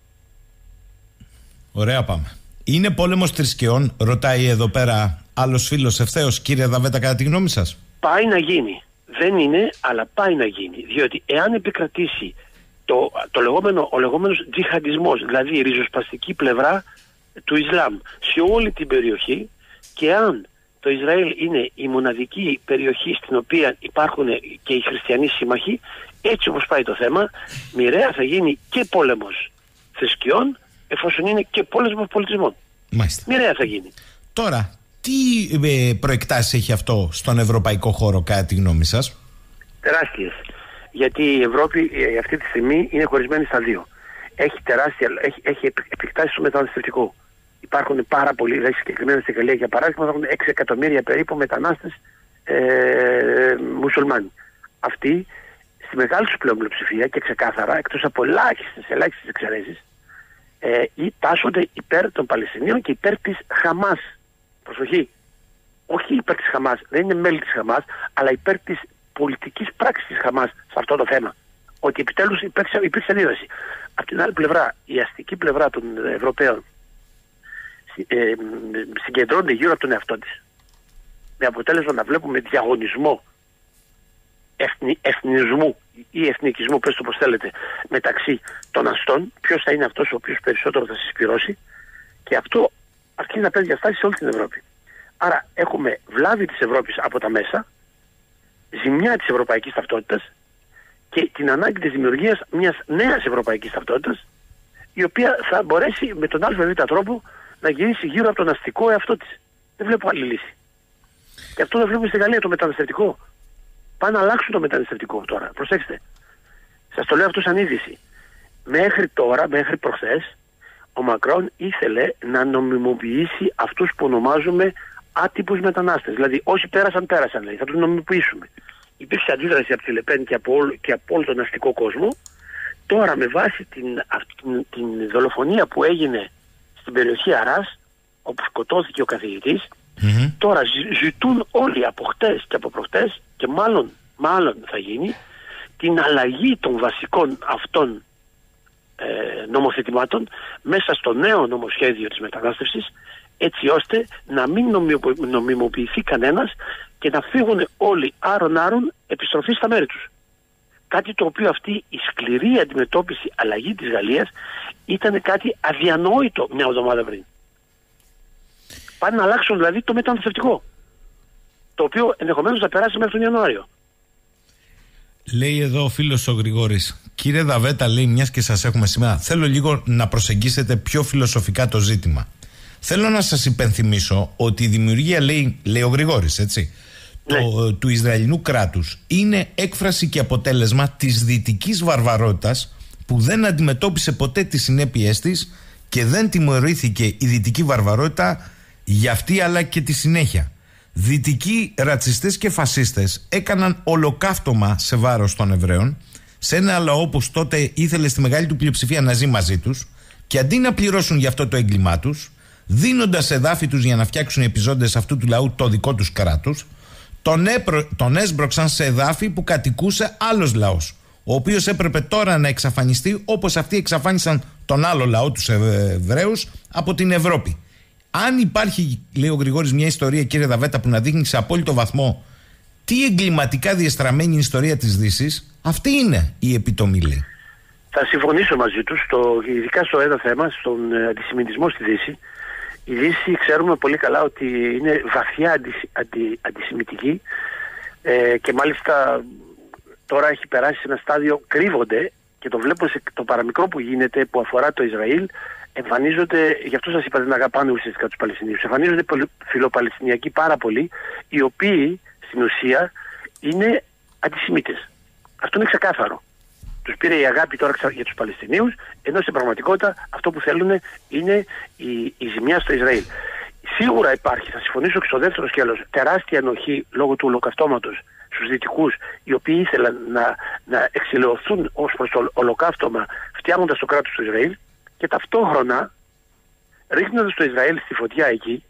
Speaker 1: Ωραία, πάμε. Είναι πόλεμος θρησκειών, ρωτάει εδώ πέρα άλλος φίλος ευθέως, κύριε Δαβέτα, κατά τη γνώμη σας?
Speaker 2: Πάει να γίνει. Δεν είναι, αλλά πάει να γίνει. Διότι εάν επικρατήσει ο λεγόμενος τζιχαντισμός, δηλαδή η ριζοσπαστική πλευρά του Ισλάμ σε όλη την περιοχή, και αν το Ισραήλ είναι η μοναδική περιοχή στην οποία υπάρχουν και οι χριστιανοί σύμμαχοι, έτσι όπως πάει το θέμα, μοιραία θα γίνει και πόλεμος θρησκειών, εφόσον είναι και πόλεμος πολιτισμών.
Speaker 1: Μάλιστα.
Speaker 2: Μοιραία θα γίνει.
Speaker 1: Τώρα, τι προεκτάσεις έχει αυτό στον ευρωπαϊκό χώρο, κατά τη γνώμη σας?
Speaker 2: Τεράστιες. Γιατί η Ευρώπη αυτή τη στιγμή είναι χωρισμένη στα δύο. Έχει επικτάσει στο μεταναστευτικό. Υπάρχουν πάρα πολλοί, δηλαδή συγκεκριμένα στη Γαλλία για παράδειγμα, έχουν 6 εκατομμύρια περίπου μετανάστες μουσουλμάνοι. Αυτοί στη μεγάλη τους πλειοψηφία και ξεκάθαρα, εκτός από ελάχιστες εξαιρέσεις, τάσσονται υπέρ των Παλαιστινίων και υπέρ της Χαμάς. Προσοχή, όχι υπέρ της Χαμάς, δεν είναι μέλη της Χαμάς, αλλά υπέρ της πολιτικής πράξης της Χαμάς σε αυτό το θέμα. Ότι επιτέλους υπήρξε αντίδραση. Από την άλλη πλευρά, η αστική πλευρά των Ευρωπαίων συγκεντρώνεται γύρω από τον εαυτό της. με αποτέλεσμα να βλέπουμε διαγωνισμό εθνισμού ή εθνικισμού, πες το πως θέλετε, μεταξύ των αστών, ποιος θα είναι αυτός ο οποίος περισσότερο θα συσπυρώσει, και αυτό αρχίζει να παίρνει διαστάσεις σε όλη την Ευρώπη. Άρα έχουμε βλάβη της Ευρώπης από τα μέσα, ζημιά της ευρωπαϊκής ταυτότητας και την ανάγκη της δημιουργίας μιας νέας ευρωπαϊκής ταυτότητας, η οποία θα μπορέσει με τον ΑΒ τρόπο να γυρίσει γύρω από τον αστικό εαυτό της. Δεν βλέπω άλλη λύση. Και αυτό το βλέπουμε στη Γαλλία, το μεταναστευτικό. Πάνε να αλλάξουν το μεταναστευτικό τώρα. Προσέξτε. Σας το λέω αυτό σαν είδηση. Μέχρι τώρα, μέχρι προχθές, ο Μακρόν ήθελε να νομιμοποιήσει αυτούς που ονομάζουμε άτυπους μετανάστες. Δηλαδή, όσοι πέρασαν, λέει. Θα τους νομιμοποιήσουμε. Υπήρξε αντίδραση από τη Λεπέν και από όλο τον αστικό κόσμο. Τώρα, με βάση την δολοφονία που έγινε στην περιοχή Αράς, όπου σκοτώθηκε ο καθηγητής, τώρα ζητούν όλοι από χτες και από προχτές, και μάλλον θα γίνει, την αλλαγή των βασικών αυτών νομοθετημάτων μέσα στο νέο νομοσχέδιο της μετανάστευσης, έτσι ώστε να μην νομιμοποιηθεί κανένας και να φύγουν όλοι άρον επιστροφή στα μέρη τους. Κάτι το οποίο αυτή η σκληρή αντιμετώπιση αλλαγή της Γαλλίας ήταν κάτι αδιανόητο μια εβδομάδα πριν. Πάνε να αλλάξουν δηλαδή το μεταναστευτικό, το οποίο ενδεχομένως θα περάσει μέχρι τον Ιανουάριο.
Speaker 1: Λέει εδώ ο φίλος ο Γρηγόρης, κύριε Δαβέτα, λέει, μιας και σας έχουμε σήμερα, θέλω λίγο να προσεγγίσετε πιο φιλοσοφικά το ζήτημα. Θέλω να σας υπενθυμίσω ότι η δημιουργία, λέει ο Γρηγόρης, έτσι, του Ισραηλινού κράτους είναι έκφραση και αποτέλεσμα της δυτικής βαρβαρότητας που δεν αντιμετώπισε ποτέ τις συνέπειές της και δεν τιμωρήθηκε η δυτική βαρβαρότητα για αυτή αλλά και τη συνέχεια. Δυτικοί ρατσιστές και φασίστες έκαναν ολοκαύτωμα σε βάρος των Εβραίων, σε ένα λαό που τότε ήθελε στη μεγάλη του πλειοψηφία να ζει μαζί τους, και αντί να πληρώσουν για αυτό το έγκλημά τους, δίνοντας εδάφη τους για να φτιάξουν οι επιζώντες αυτού του λαού το δικό τους κράτος, τον έσπρωξαν σε εδάφη που κατοικούσε άλλος λαός, ο οποίος έπρεπε τώρα να εξαφανιστεί όπως αυτοί εξαφάνισαν τον άλλο λαό, τους Εβραίους, από την Ευρώπη. Αν υπάρχει, λέει ο Γρηγόρης, μια ιστορία, κύριε Δαβέτα, που να δείχνει σε απόλυτο βαθμό τι εγκληματικά διεστραμμένη είναι η ιστορία της Δύσης, αυτή είναι η επιτομή, λέει.
Speaker 2: Θα συμφωνήσω μαζί τους, ειδικά στο ένα θέμα, στον αντισημιτισμό στη Δύση. Η Δύση ξέρουμε πολύ καλά ότι είναι βαθιά αντισημιτική και μάλιστα τώρα έχει περάσει σε ένα στάδιο, κρύβονται, και το βλέπω σε το παραμικρό που γίνεται που αφορά το Ισραήλ. Εμφανίζονται, γι' αυτό σας είπα, δεν αγαπάνε ουσιαστικά τους Παλαιστινίους. Εμφανίζονται φιλοπαλαιστινιακοί πάρα πολλοί, οι οποίοι στην ουσία είναι αντισημίτες. Αυτό είναι ξεκάθαρο. Τους πήρε η αγάπη τώρα για τους Παλαιστινίους, ενώ στην πραγματικότητα αυτό που θέλουν είναι η ζημιά στο Ισραήλ. Σίγουρα υπάρχει, θα συμφωνήσω και στο δεύτερο σκέλος, τεράστια ενοχή λόγω του ολοκαυτώματος στους δυτικούς, οι οποίοι ήθελαν να εξηλαιωθούν ως προς το ολοκαύτωμα, φτιάχνοντας το κράτος του Ισραήλ, και ταυτόχρονα, ρίχνοντας το Ισραήλ στη φωτιά εκεί,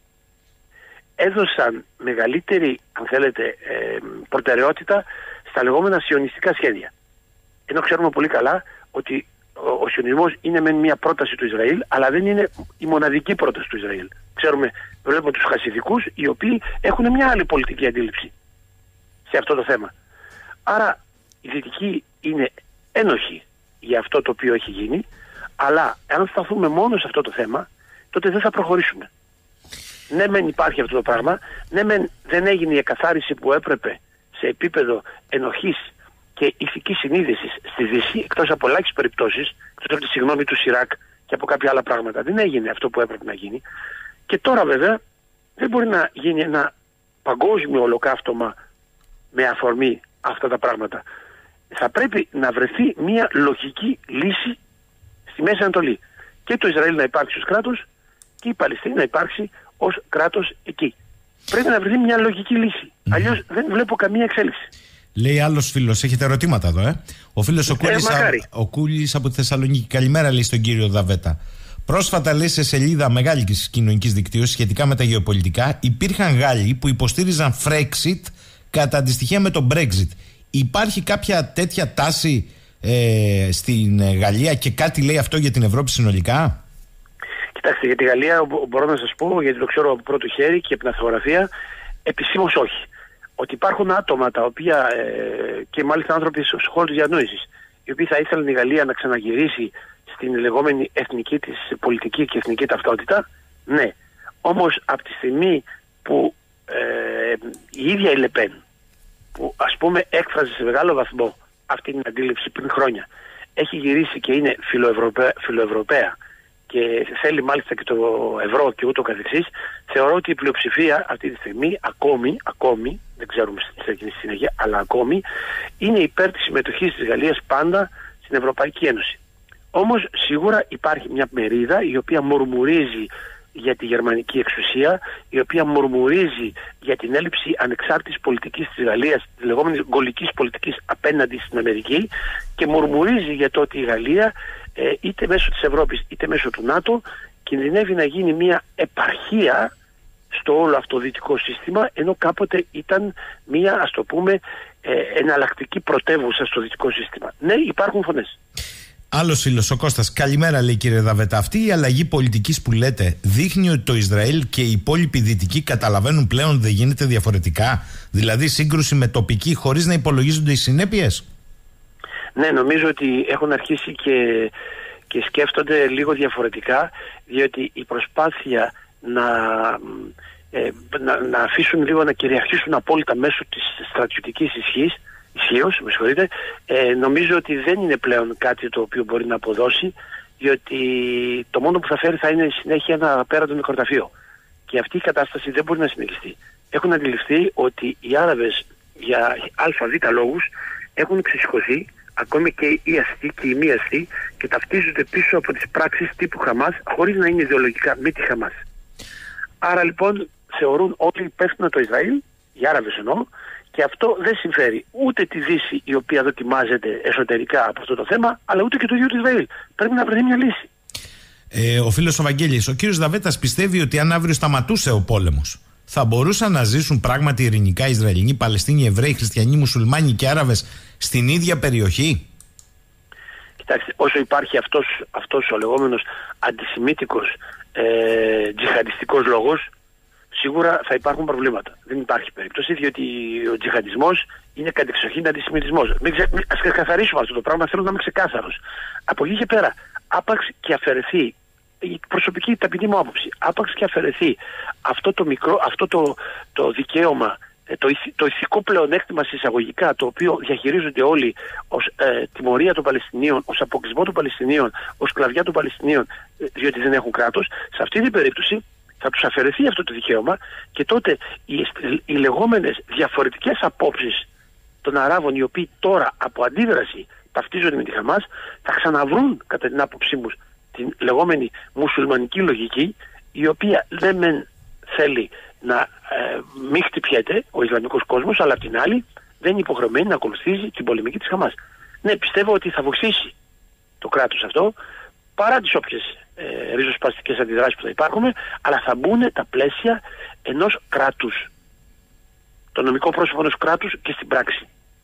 Speaker 2: έδωσαν μεγαλύτερη, αν θέλετε, προτεραιότητα στα λεγόμενα σιωνιστικά σχέδια. Ενώ ξέρουμε πολύ καλά ότι ο σιωνισμός είναι μεν μια πρόταση του Ισραήλ, αλλά δεν είναι η μοναδική πρόταση του Ισραήλ. Βλέπουμε τους χασιδικούς, οι οποίοι έχουν μια άλλη πολιτική αντίληψη σε αυτό το θέμα. Άρα οι δυτικοί είναι ένοχοι για αυτό το οποίο έχει γίνει, αλλά αν σταθούμε μόνο σε αυτό το θέμα, τότε δεν θα προχωρήσουμε. Ναι μεν υπάρχει αυτό το πράγμα, ναι μεν δεν έγινε η εκαθάριση που έπρεπε σε επίπεδο ενοχής και ηθικής συνείδησης στη Δύση, εκτός από ελάχιστες περιπτώσεις, εκτός από τη συγγνώμη του Σιράκ και από κάποια άλλα πράγματα. Δεν έγινε αυτό που έπρεπε να γίνει. Και τώρα βέβαια δεν μπορεί να γίνει ένα παγκόσμιο ολοκαύτωμα με αφορμή αυτά τα πράγματα. Θα πρέπει να βρεθεί μια λογική λύση στη Μέση Ανατολή. Και το Ισραήλ να υπάρξει ως κράτος και η Παλαιστίνη να υπάρξει ως κράτος εκεί. Πρέπει να βρεθεί μια λογική λύση. Αλλιώς δεν βλέπω καμία εξέλιξη.
Speaker 1: Λέει άλλος φίλος, έχετε ερωτήματα εδώ, Ο φίλος ο Κούλης από τη Θεσσαλονίκη. Καλημέρα, λέει στον κύριο Δαβέτα. Πρόσφατα, λέει, σε σελίδα μεγάλης κοινωνικής δικτύωσης σχετικά με τα γεωπολιτικά, υπήρχαν Γάλλοι που υποστήριζαν Frexit κατά αντιστοιχεία με το Brexit. Υπάρχει κάποια τέτοια τάση στην Γαλλία και κάτι λέει αυτό για την Ευρώπη συνολικά?
Speaker 2: Κοιτάξτε, για τη Γαλλία μπορώ να σας πω, γιατί το ξέρω από πρώτο χέρι και από την αυτογραφία, Επισήμως όχι. Ότι υπάρχουν άτομα τα οποία, και μάλιστα άνθρωποι στους χώρους της διανόησης, οι οποίοι θα ήθελαν η Γαλλία να ξαναγυρίσει στην λεγόμενη εθνική της πολιτική και εθνική ταυτότητα, ναι. Όμως από τη στιγμή που η ίδια η Λεπέν, που ας πούμε έκφραζε σε μεγάλο βαθμό αυτή την αντίληψη πριν χρόνια, έχει γυρίσει και είναι φιλοευρωπαία και θέλει μάλιστα και το ευρώ και ούτω καθεξής, θεωρώ ότι η πλειοψηφία αυτή τη στιγμή ακόμη, δεν ξέρουμε στη συνέχεια, αλλά ακόμη είναι υπέρ της συμμετοχής της Γαλλίας πάντα στην Ευρωπαϊκή Ένωση. Όμως σίγουρα υπάρχει μια μερίδα η οποία μουρμουρίζει για τη γερμανική εξουσία, η οποία μουρμουρίζει για την έλλειψη ανεξάρτητης πολιτικής της Γαλλίας, της λεγόμενης γκολικής πολιτικής απέναντι στην Αμερική, και μουρμουρίζει για το ότι η Γαλλία είτε μέσω της Ευρώπης είτε μέσω του ΝΑΤΟ κινδυνεύει να γίνει μια επαρχία στο όλο αυτό δυτικό σύστημα, ενώ κάποτε ήταν μια, ας το πούμε, εναλλακτική πρωτεύουσα στο δυτικό σύστημα. Ναι, υπάρχουν φωνές.
Speaker 1: Άλλος φίλος, ο Κώστας. Καλημέρα, λέει, κύριε Δαβέτα. Αυτή η αλλαγή πολιτικής που λέτε δείχνει ότι το Ισραήλ και οι υπόλοιποι δυτικοί καταλαβαίνουν πλέον δεν γίνεται διαφορετικά? Δηλαδή σύγκρουση με τοπική χωρίς να υπολογίζονται οι συνέπειες? Ναι, νομίζω ότι έχουν αρχίσει και σκέφτονται λίγο διαφορετικά, διότι η προσπάθεια να αφήσουν λίγο να κυριαρχήσουν απόλυτα μέσω της στρατιωτικής ισχύως, νομίζω ότι δεν είναι πλέον κάτι το οποίο μπορεί να αποδώσει, διότι το μόνο που θα φέρει θα είναι συνέχεια ένα απέραντο νεκροταφείο. Και αυτή η κατάσταση δεν μπορεί να συνεχιστεί. Έχουν αντιληφθεί ότι οι Άραβες για ΑΒ λόγους έχουν ξεσηκωθεί, ακόμη και οι αστεί και οι μη αστεί, και ταυτίζονται πίσω από τις πράξεις τύπου Χαμάς, χωρίς να είναι ιδεολογικά με τη Χαμάς. Άρα λοιπόν θεωρούν ότι υπεύθυνο το Ισραήλ, οι Άραβες εννοώ, και αυτό δεν συμφέρει ούτε τη Δύση, η οποία δοκιμάζεται εσωτερικά από αυτό το θέμα, αλλά ούτε και το ίδιο το Ισραήλ. Πρέπει να βρεθεί μια λύση. Ο φίλος ο Βαγγέλης, ο κύριος Δαβέτας πιστεύει ότι αν αύριο σταματούσε ο πόλεμος, θα μπορούσαν να ζήσουν πράγματι ειρηνικά Ισραηλινοί, Παλαιστίνοι, Εβραίοι, Χριστιανοί, Μουσουλμάνοι και Άραβες στην ίδια περιοχή? Κοιτάξτε, όσο υπάρχει αυτός ο λεγόμενος αντισημίτικος τζιχαντιστικός λόγος, σίγουρα θα υπάρχουν προβλήματα. Δεν υπάρχει περίπτωση, διότι ο τζιχαντισμός είναι κατεξοχήν αντισημιτισμός. Ας καθαρίσουμε αυτό το πράγμα, θέλω να είμαι ξεκάθαρος. Από εκεί και πέρα, άπαξ και αφαιρεθεί, η προσωπική ταπεινή μου άποψη, άπαξ και αφαιρεθεί αυτό το δικαίωμα, το ηθικό πλεονέκτημα εισαγωγικά, το οποίο διαχειρίζονται όλοι ως τιμωρία των Παλαιστινίων, ως αποκλεισμό των Παλαιστινίων, ως σκλαβιά των Παλαιστινίων, διότι δεν έχουν κράτος, σε αυτή την περίπτωση θα τους αφαιρεθεί αυτό το δικαίωμα, και τότε οι λεγόμενες διαφορετικές απόψεις των Αράβων, οι οποίοι τώρα από αντίδραση ταυτίζονται με τη Χαμάς, θα ξαναβρούν κατά την άποψή μου την λεγόμενη μουσουλμανική λογική, η οποία δεν μεν θέλει να μην χτυπιέται ο Ισλαμικός κόσμος, αλλά απ' την άλλη δεν είναι υποχρεωμένη να ακολουθήσει την πολεμική της Χαμάς. Ναι, πιστεύω ότι θα βοηθήσει το κράτος αυτό, παρά τις όποιες ριζοσπαστικές αντιδράσεις που θα υπάρχουν, αλλά θα μπουν τα πλαίσια ενός κράτους, το νομικό πρόσωπο ενός κράτους και στην πράξη.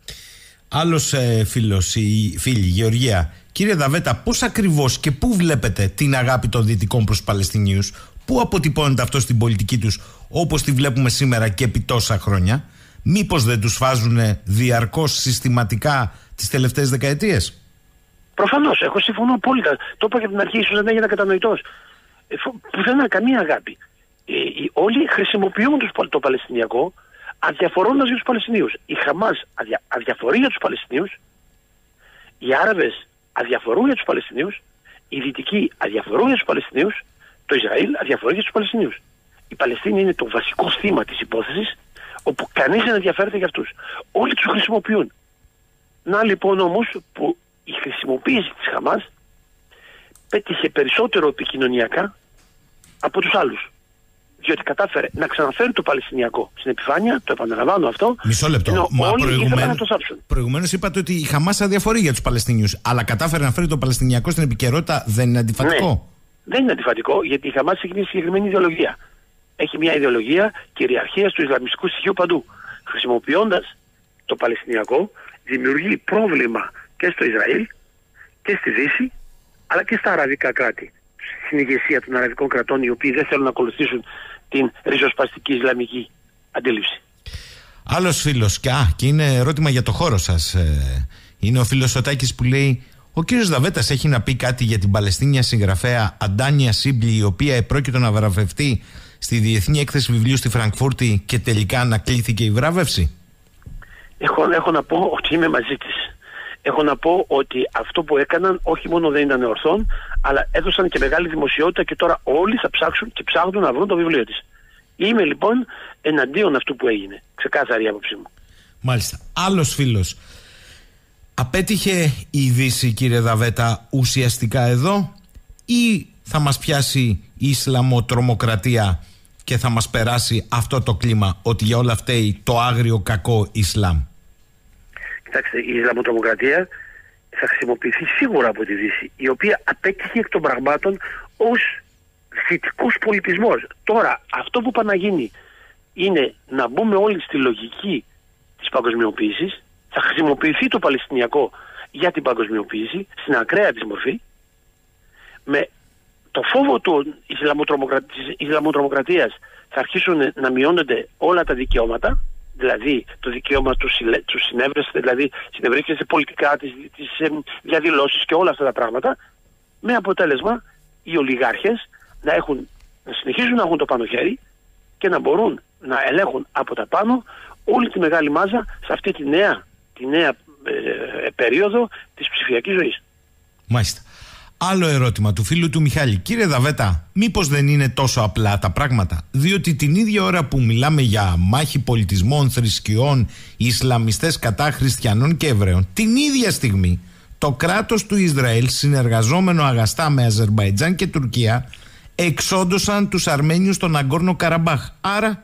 Speaker 1: Άλλος φίλος, η φίλη Γεωργία. Κύριε Δαβέτα, πώς ακριβώς και πού βλέπετε την αγάπη των Δυτικών προς Παλαιστινίους? Πού αποτυπώνεται αυτό στην πολιτική τους όπως τη βλέπουμε σήμερα και επί τόσα χρόνια? Μήπως δεν τους φάζουν διαρκώς συστηματικά τις τελευταίες δεκαετίες? Προφανώς, εγώ συμφωνώ απόλυτα. Το είπα και από την αρχή, ίσως δεν έγινα κατανοητός. Πουθενά καμία αγάπη. Όλοι χρησιμοποιούν το Παλαιστινιακό, αδιαφορώντας για τους Παλαιστινίους. Η Χαμάς αδιαφορεί για τους Παλαιστινίους, οι Άραβες αδιαφορούν για τους Παλαιστινίους, οι Δυτικοί αδιαφορούν για τους Παλαιστινίους, το Ισραήλ αδιαφορεί για τους Παλαιστινίους. Η Παλαιστίνη είναι το βασικό θύμα της υπόθεσης, όπου κανείς δεν ενδιαφέρεται για αυτούς. Όλοι τους χρησιμοποιούν. Να λοιπόν όμως που η χρησιμοποίηση της Χαμάς πέτυχε περισσότερο επικοινωνιακά από τους άλλους. Διότι κατάφερε να ξαναφέρει το Παλαιστινιακό στην επιφάνεια, το επαναλαμβάνω αυτό. Μισό λεπτό. Προηγουμένως είπατε ότι η Χαμάς αδιαφορεί για τους Παλαιστινίους, αλλά κατάφερε να φέρει το Παλαιστινιακό στην επικαιρότητα. Δεν είναι αντιφατικό? Ναι, δεν είναι αντιφατικό, γιατί η Χαμάς έχει μια συγκεκριμένη ιδεολογία. Έχει μια ιδεολογία κυριαρχίας του Ισλαμιστικού στοιχείου παντού. Χρησιμοποιώντας το Παλαιστινιακό, δημιουργεί πρόβλημα και στο Ισραήλ και στη Δύση, αλλά και στα αραβικά κράτη. Στην ηγεσία των αραβικών κρατών, οι οποίοι δεν θέλουν να ακολουθήσουν την ριζοσπαστική Ισλαμική
Speaker 2: αντίληψη.
Speaker 1: Άλλος φίλος, και είναι ερώτημα για το χώρο σας. Είναι ο φίλος Σωτάκης που λέει: ο κύριος Δαβέτας έχει να πει κάτι για την Παλαιστίνια συγγραφέα Αντάνια Σίμπλη, η οποία επρόκειτο να βραβευτεί στη Διεθνή Έκθεση Βιβλίου στη Φραγκφούρτη και τελικά ανακλήθηκε η βράβευση?
Speaker 2: Έχω να πω ότι είμαι μαζί της. Έχω να πω ότι αυτό που έκαναν όχι μόνο δεν ήταν ορθόν, αλλά έδωσαν και μεγάλη δημοσιότητα και τώρα όλοι θα ψάξουν και ψάχνουν να βρουν το βιβλίο της. Είμαι λοιπόν εναντίον αυτού που έγινε. Ξεκάθαρη η άποψή μου.
Speaker 1: Μάλιστα. Άλλος φίλος. Απέτυχε η Δύση, κύριε Δαβέτα, ουσιαστικά εδώ, ή θα μας πιάσει η Ισλαμοτρομοκρατία και θα μας περάσει αυτό το κλίμα ότι για όλα φταίει το άγριο κακό Ισλάμ?
Speaker 2: Κοιτάξτε, η Ισλαμοτρομοκρατία θα χρησιμοποιηθεί σίγουρα από τη Δύση, η οποία απέτυχε εκ των πραγμάτων ως δυτικός πολιτισμός. Τώρα αυτό που πάει να γίνει είναι να μπούμε όλοι στη λογική της παγκοσμιοποίησης. Θα χρησιμοποιηθεί το Παλαιστινιακό για την παγκοσμιοποίηση στην ακραία της μορφή, με το φόβο της Ισλαμοτρομοκρατίας θα αρχίσουν να μειώνονται όλα τα δικαιώματα, δηλαδή το δικαίωμα του συνέβρεσθε, δηλαδή συνευρύχεσαι πολιτικά, τις διαδηλώσεις και όλα αυτά τα πράγματα, με αποτέλεσμα οι ολιγάρχες να συνεχίζουν να έχουν το πάνω χέρι και να μπορούν να ελέγχουν από τα πάνω όλη τη μεγάλη μάζα σε αυτή τη νέα περίοδο της ψηφιακής ζωής.
Speaker 1: Μάλιστα. Άλλο ερώτημα του φίλου του Μιχάλη. Κύριε Δαβέτα, μήπως δεν είναι τόσο απλά τα πράγματα? Διότι την ίδια ώρα που μιλάμε για μάχη πολιτισμών, θρησκειών, Ισλαμιστές κατά χριστιανών και Εβραίων, την ίδια στιγμή το κράτος του Ισραήλ, συνεργαζόμενο αγαστά με Αζερμπαϊτζάν και Τουρκία, εξόντωσαν τους Αρμένιους στον Ναγκόρνο Καραμπάχ. Άρα...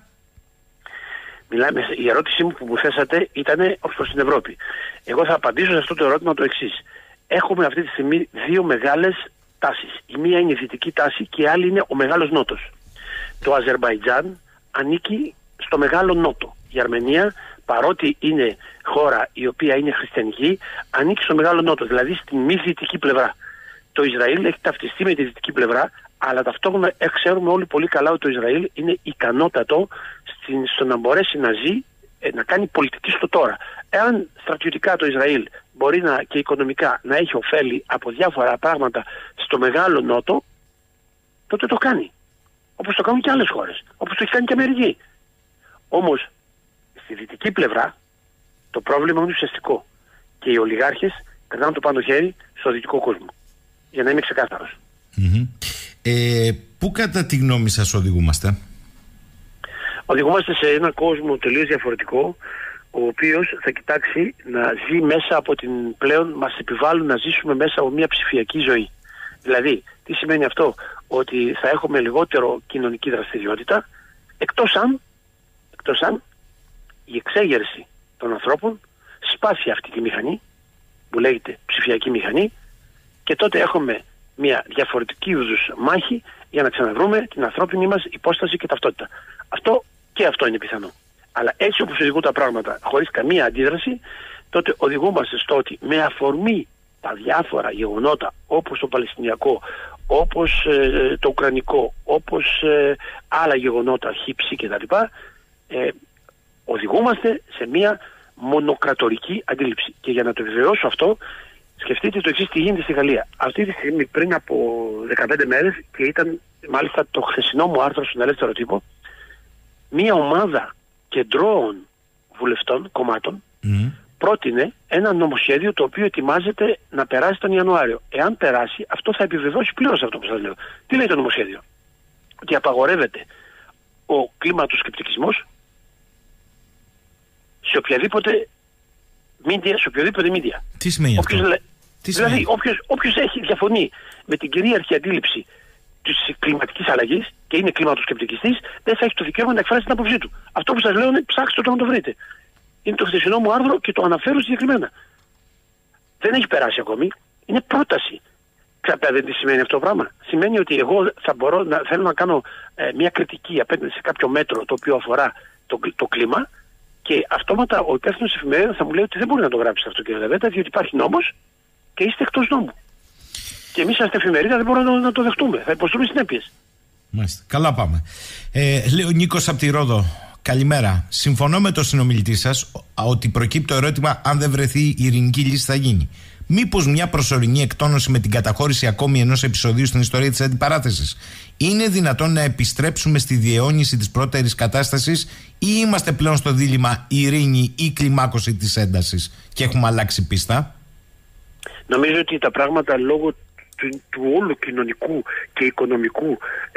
Speaker 2: η ερώτησή μου που μου θέσατε ήταν ως προς την Ευρώπη. Εγώ θα απαντήσω σε αυτό το ερώτημα το εξής. Έχουμε αυτή τη στιγμή δύο μεγάλες τάσεις. Η μία είναι η δυτική τάση και η άλλη είναι ο Μεγάλος Νότος. Το Αζερμπαϊτζάν ανήκει στο Μεγάλο Νότο. Η Αρμενία, παρότι είναι χώρα η οποία είναι χριστιανική, ανήκει στο Μεγάλο Νότο, δηλαδή στη μη δυτική πλευρά. Το Ισραήλ έχει ταυτιστεί με τη δυτική πλευρά, αλλά ταυτόχρονα ξέρουμε όλοι πολύ καλά ότι το Ισραήλ είναι ικανότατο στο να μπορέσει να ζει, να κάνει πολιτική στο τώρα. Εάν στρατιωτικά το Ισραήλ μπορεί και οικονομικά να έχει ωφέλη από διάφορα πράγματα στο Μεγάλο Νότο, τότε το κάνει. Όπως το κάνουν και άλλες χώρες. Όπως το έχει κάνει και η Αμερική. Όμως, στη δυτική πλευρά, το πρόβλημα είναι ουσιαστικό. Και οι ολιγάρχες κρατάνε το πάνω χέρι στο δυτικό κόσμο. Για να είμαι ξεκάθαρος.
Speaker 1: Πού κατά τη γνώμη σας οδηγούμαστε?
Speaker 2: Οδηγούμαστε σε έναν κόσμο τελείως διαφορετικό, ο οποίος θα κοιτάξει να ζει μέσα από την πλέον μας επιβάλλουν να ζήσουμε μέσα από μια ψηφιακή ζωή. Δηλαδή, τι σημαίνει αυτό? Ότι θα έχουμε λιγότερο κοινωνική δραστηριότητα, εκτός αν η εξέγερση των ανθρώπων σπάσει αυτή τη μηχανή, που λέγεται ψηφιακή μηχανή, και τότε έχουμε μια διαφορετική είδους μάχη για να ξαναβρούμε την ανθρώπινη μας υπόσταση και ταυτότητα. Αυτό είναι πιθανό. Αλλά έτσι όπως οδηγούν τα πράγματα, χωρίς καμία αντίδραση, τότε οδηγούμαστε στο ότι με αφορμή τα διάφορα γεγονότα, όπως το Παλαιστινιακό, όπως το Ουκρανικό, όπως άλλα γεγονότα, χύψη κτλ., οδηγούμαστε σε μια μονοκρατορική αντίληψη. Και για να το επιβεβαιώσω αυτό, σκεφτείτε το εξής, τι γίνεται στη Γαλλία. Αυτή τη στιγμή, πριν από 15 μέρες, και ήταν μάλιστα το χθεσινό μου άρθρο στον Ελεύθερο Τύπο, μια ομάδα κεντρώων βουλευτών κομμάτων πρότεινε ένα νομοσχέδιο το οποίο ετοιμάζεται να περάσει τον Ιανουάριο. Εάν περάσει, αυτό θα επιβεβαιώσει πλήρως αυτό που σας λέω. Τι λέει το νομοσχέδιο? Ότι απαγορεύεται ο κλίματοσκεπτικισμός σε οποιαδήποτε media.
Speaker 1: Τι σημαίνει αυτό?
Speaker 2: Δηλαδή, όποιος έχει διαφωνεί με την κυρίαρχη αντίληψη της κλιματικής αλλαγής και είναι κλιματοσκεπτικιστής, δεν θα έχει το δικαίωμα να εκφράσει την άποψή του. Αυτό που σας λέω είναι ψάξτε το να το βρείτε. Είναι το χθεσινό μου άρθρο και το αναφέρω συγκεκριμένα. Δεν έχει περάσει ακόμη. Είναι πρόταση. Ξέρετε τι σημαίνει αυτό το πράγμα? Σημαίνει ότι εγώ θέλω να κάνω μια κριτική απέναντι σε κάποιο μέτρο το οποίο αφορά το κλίμα, και αυτόματα ο υπεύθυνος εφημερίδας θα μου λέει ότι δεν μπορεί να το γράψει αυτό, κύριε Δαβέτα, διότι υπάρχει νόμος και είστε εκτός νόμου. Και εμείς σαν εφημερίδα δεν μπορούμε να το δεχτούμε. Θα υποστούμε συνέπειες.
Speaker 1: Μάλιστα. Καλά πάμε. Λέει ο Νίκος από τη Ρόδο. Καλημέρα. Συμφωνώ με τον συνομιλητή σας ότι προκύπτει το ερώτημα αν δεν βρεθεί η ειρηνική λύση θα γίνει. Μήπως μια προσωρινή εκτόνωση με την καταχώρηση ακόμη ενός επεισοδίου στην ιστορία της αντιπαράθεσης? Είναι δυνατόν να επιστρέψουμε στη διαιώνιση της πρώτερης κατάστασης ή είμαστε πλέον στο δίλημμα ειρήνη ή κλιμάκωση της έντασης και έχουμε αλλάξει πίστα?
Speaker 2: Νομίζω ότι τα πράγματα λόγω του όλου κοινωνικού και οικονομικού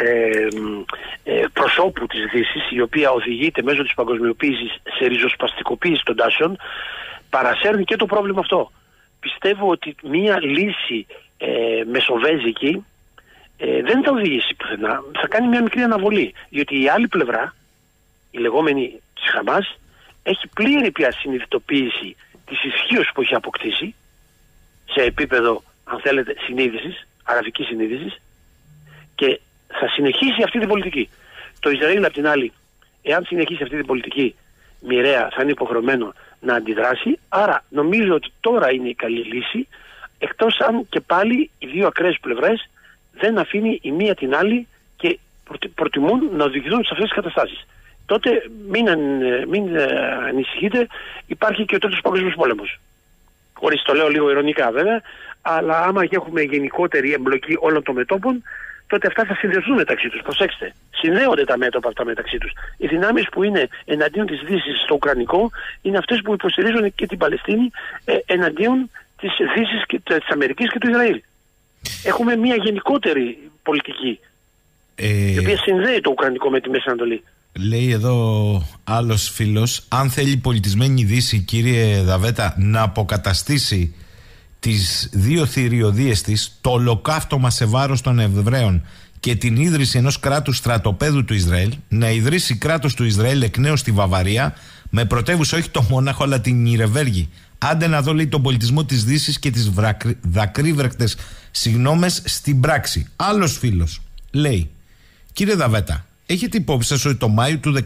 Speaker 2: προσώπου της Δύσης, η οποία οδηγείται μέσω της παγκοσμιοποίησης σε ριζοσπαστικοποίηση των τάσεων, παρασέρνει και το πρόβλημα αυτό. Πιστεύω ότι μία λύση μεσοβέζικη δεν θα οδηγήσει πουθενά. Θα κάνει μια μικρή αναβολή. Διότι η άλλη πλευρά, η λεγόμενη της Χαμάς, έχει πλήρη πια συνειδητοποίηση της ισχύως που έχει αποκτήσει σε επίπεδο, αν θέλετε, συνείδησης, αραβικής συνείδησης, και θα συνεχίσει αυτή την πολιτική. Το Ισραήλ, απ' την άλλη, εάν συνεχίσει αυτή την πολιτική μοιραία, θα είναι υποχρεωμένο να αντιδράσει. Άρα νομίζω ότι τώρα είναι η καλή λύση, εκτός αν και πάλι οι δύο ακραίες πλευρές δεν αφήνει η μία την άλλη και προτιμούν να οδηγηθούν σε αυτές τις καταστάσεις. Τότε μην ανησυχείτε, υπάρχει και ο τρίτος παγκόσμιος πόλεμος. Χωρίς το λέω λίγο ειρωνικά βέβαια, αλλά άμα και έχουμε γενικότερη εμπλοκή όλων των μετώπων, τότε αυτά θα συνδεθούν μεταξύ τους. Προσέξτε, συνδέονται τα μέτωπα αυτά μεταξύ τους. Οι δυνάμεις που είναι εναντίον της Δύσης στο Ουκρανικό είναι αυτές που υποστηρίζουν και την Παλαιστίνη εναντίον της Δύσης και της Αμερικής και του Ισραήλ. Έχουμε μια γενικότερη πολιτική, η οποία συνδέει το Ουκρανικό με τη Μέση Ανατολή.
Speaker 1: Λέει εδώ άλλος φίλος, αν θέλει η πολιτισμένη Δύση, κύριε Δαβέτα, να αποκαταστήσει τις δύο θηριωδίες της, το ολοκαύτωμα σε βάρος των Εβραίων και την ίδρυση ενός κράτους στρατοπέδου του Ισραήλ, να ιδρύσει κράτος του Ισραήλ εκ νέου στη Βαβαρία, με πρωτεύουσα όχι το Μόναχο αλλά την Ιρεβέργη. Άντε να δω, λέει, τον πολιτισμό της Δύσης και τις δακρύβρεκτες συγγνώμες στην πράξη. Άλλος φίλος λέει, κύριε Δαβέτα, έχετε υπόψη σας ότι το Μάιο του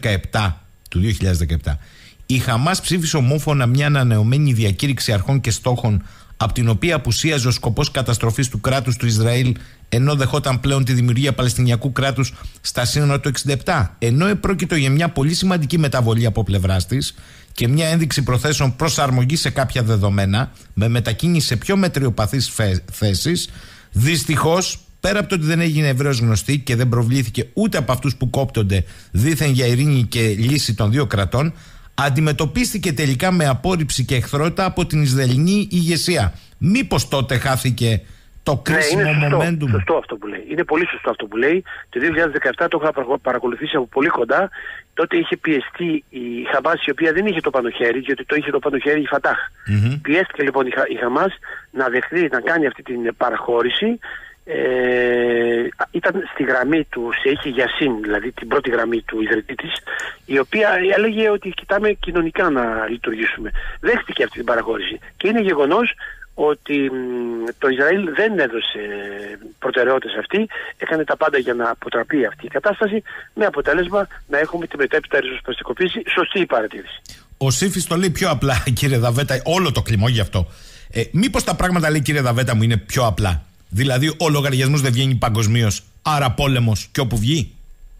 Speaker 1: 2017 η Χαμάς ψήφισε ομόφωνα μια ανανεωμένη διακήρυξη αρχών και στόχων, από την οποία απουσίαζε ο σκοπός καταστροφής του κράτους του Ισραήλ, ενώ δεχόταν πλέον τη δημιουργία Παλαιστινιακού κράτους στα σύνορα του 1967. Ενώ επρόκειτο για μια πολύ σημαντική μεταβολή από πλευράς της και μια ένδειξη προθέσεων προσαρμογής σε κάποια δεδομένα, με μετακίνηση σε πιο μετριοπαθείς θέσεις, δυστυχώς, πέρα από το ότι δεν έγινε ευρέως γνωστή και δεν προβλήθηκε ούτε από αυτούς που κόπτονται δήθεν για ειρήνη και λύση των δύο κρατών, αντιμετωπίστηκε τελικά με απόρριψη και εχθρότητα από την Ισραηλινή ηγεσία. Μήπως τότε χάθηκε το κρίσιμο momentum?
Speaker 2: Είναι σωστό αυτό που λέει. Είναι πολύ σωστό αυτό που λέει. Το 2017 το είχα παρακολουθήσει από πολύ κοντά. Τότε είχε πιεστεί η Χαμάς, η οποία δεν είχε το πάνω χέρι, γιατί το είχε το πάνω χέρι η Φατάχ. Πιέστηκε λοιπόν η Χαμάς να δεχθεί να κάνει αυτή την παραχώρηση. Ήταν στη γραμμή του Σεϊχ Γιασίν, δηλαδή την πρώτη γραμμή του ιδρυτή της, η οποία έλεγε ότι κοιτάμε κοινωνικά να λειτουργήσουμε. Δέχτηκε αυτή την παραχώρηση και είναι γεγονός ότι το Ισραήλ δεν έδωσε προτεραιότητες αυτή, έκανε τα πάντα για να αποτραπεί αυτή η κατάσταση, με αποτέλεσμα να έχουμε τη μετέπειτα ριζοσπαστικοποίηση. Σωστή η παρατήρηση.
Speaker 1: Ο Σύφης το λέει πιο απλά, κύριε Δαβέτα, όλο το κλιμό γι' αυτό. Μήπως τα πράγματα, λέει, κύριε Δαβέτα μου, είναι πιο απλά? Δηλαδή ο λογαριασμός δεν βγαίνει παγκοσμίως, άρα πόλεμος και όπου βγει.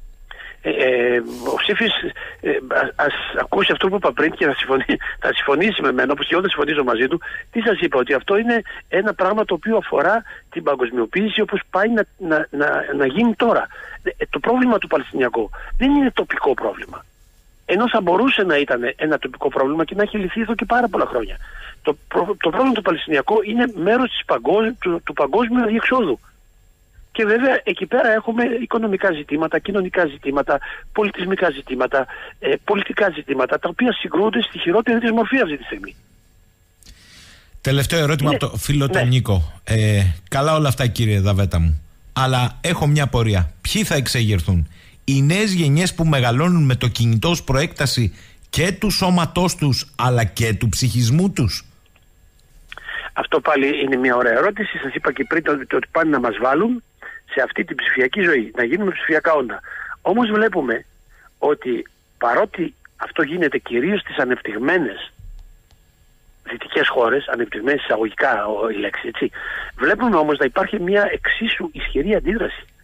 Speaker 2: Ο Σύφης ας ακούσει αυτό που είπα πριν και θα συμφωνήσει με μένα, όπως και εγώ δεν συμφωνήσω μαζί του. Τι σας είπα? Ότι αυτό είναι ένα πράγμα το οποίο αφορά την παγκοσμιοποίηση όπως πάει να γίνει τώρα. Το πρόβλημα του Παλαιστινιακού δεν είναι τοπικό πρόβλημα, ενώ θα μπορούσε να ήταν ένα τοπικό πρόβλημα και να έχει λυθεί εδώ και πάρα πολλά χρόνια. Το πρόβλημα του Παλαιστινιακού είναι μέρος του παγκόσμιου αδιεξόδου. Και βέβαια εκεί πέρα έχουμε οικονομικά ζητήματα, κοινωνικά ζητήματα, πολιτισμικά ζητήματα, πολιτικά ζητήματα, τα οποία συγκρούονται στη χειρότερη της μορφή αυτή τη στιγμή.
Speaker 1: Τελευταίο ερώτημα από το φίλο τον Νίκο. Καλά όλα αυτά, κύριε Δαβέτα μου, αλλά έχω μια απορία. Ποιοι θα εξεγερθούν? Οι νέες γενιές που μεγαλώνουν με το κινητό ως προέκταση και του σώματός τους αλλά και του ψυχισμού τους?
Speaker 2: Αυτό πάλι είναι μια ωραία ερώτηση. Σας είπα και πριν ότι πάνε να μας βάλουν σε αυτή την ψηφιακή ζωή, να γίνουμε ψηφιακά όντα. Όμως βλέπουμε ότι παρότι αυτό γίνεται κυρίως στις ανεπτυγμένες δυτικές χώρες, ανεπτυγμένες εισαγωγικά η λέξη, έτσι, βλέπουμε όμως να υπάρχει μια εξίσου ισχυρή αντίδραση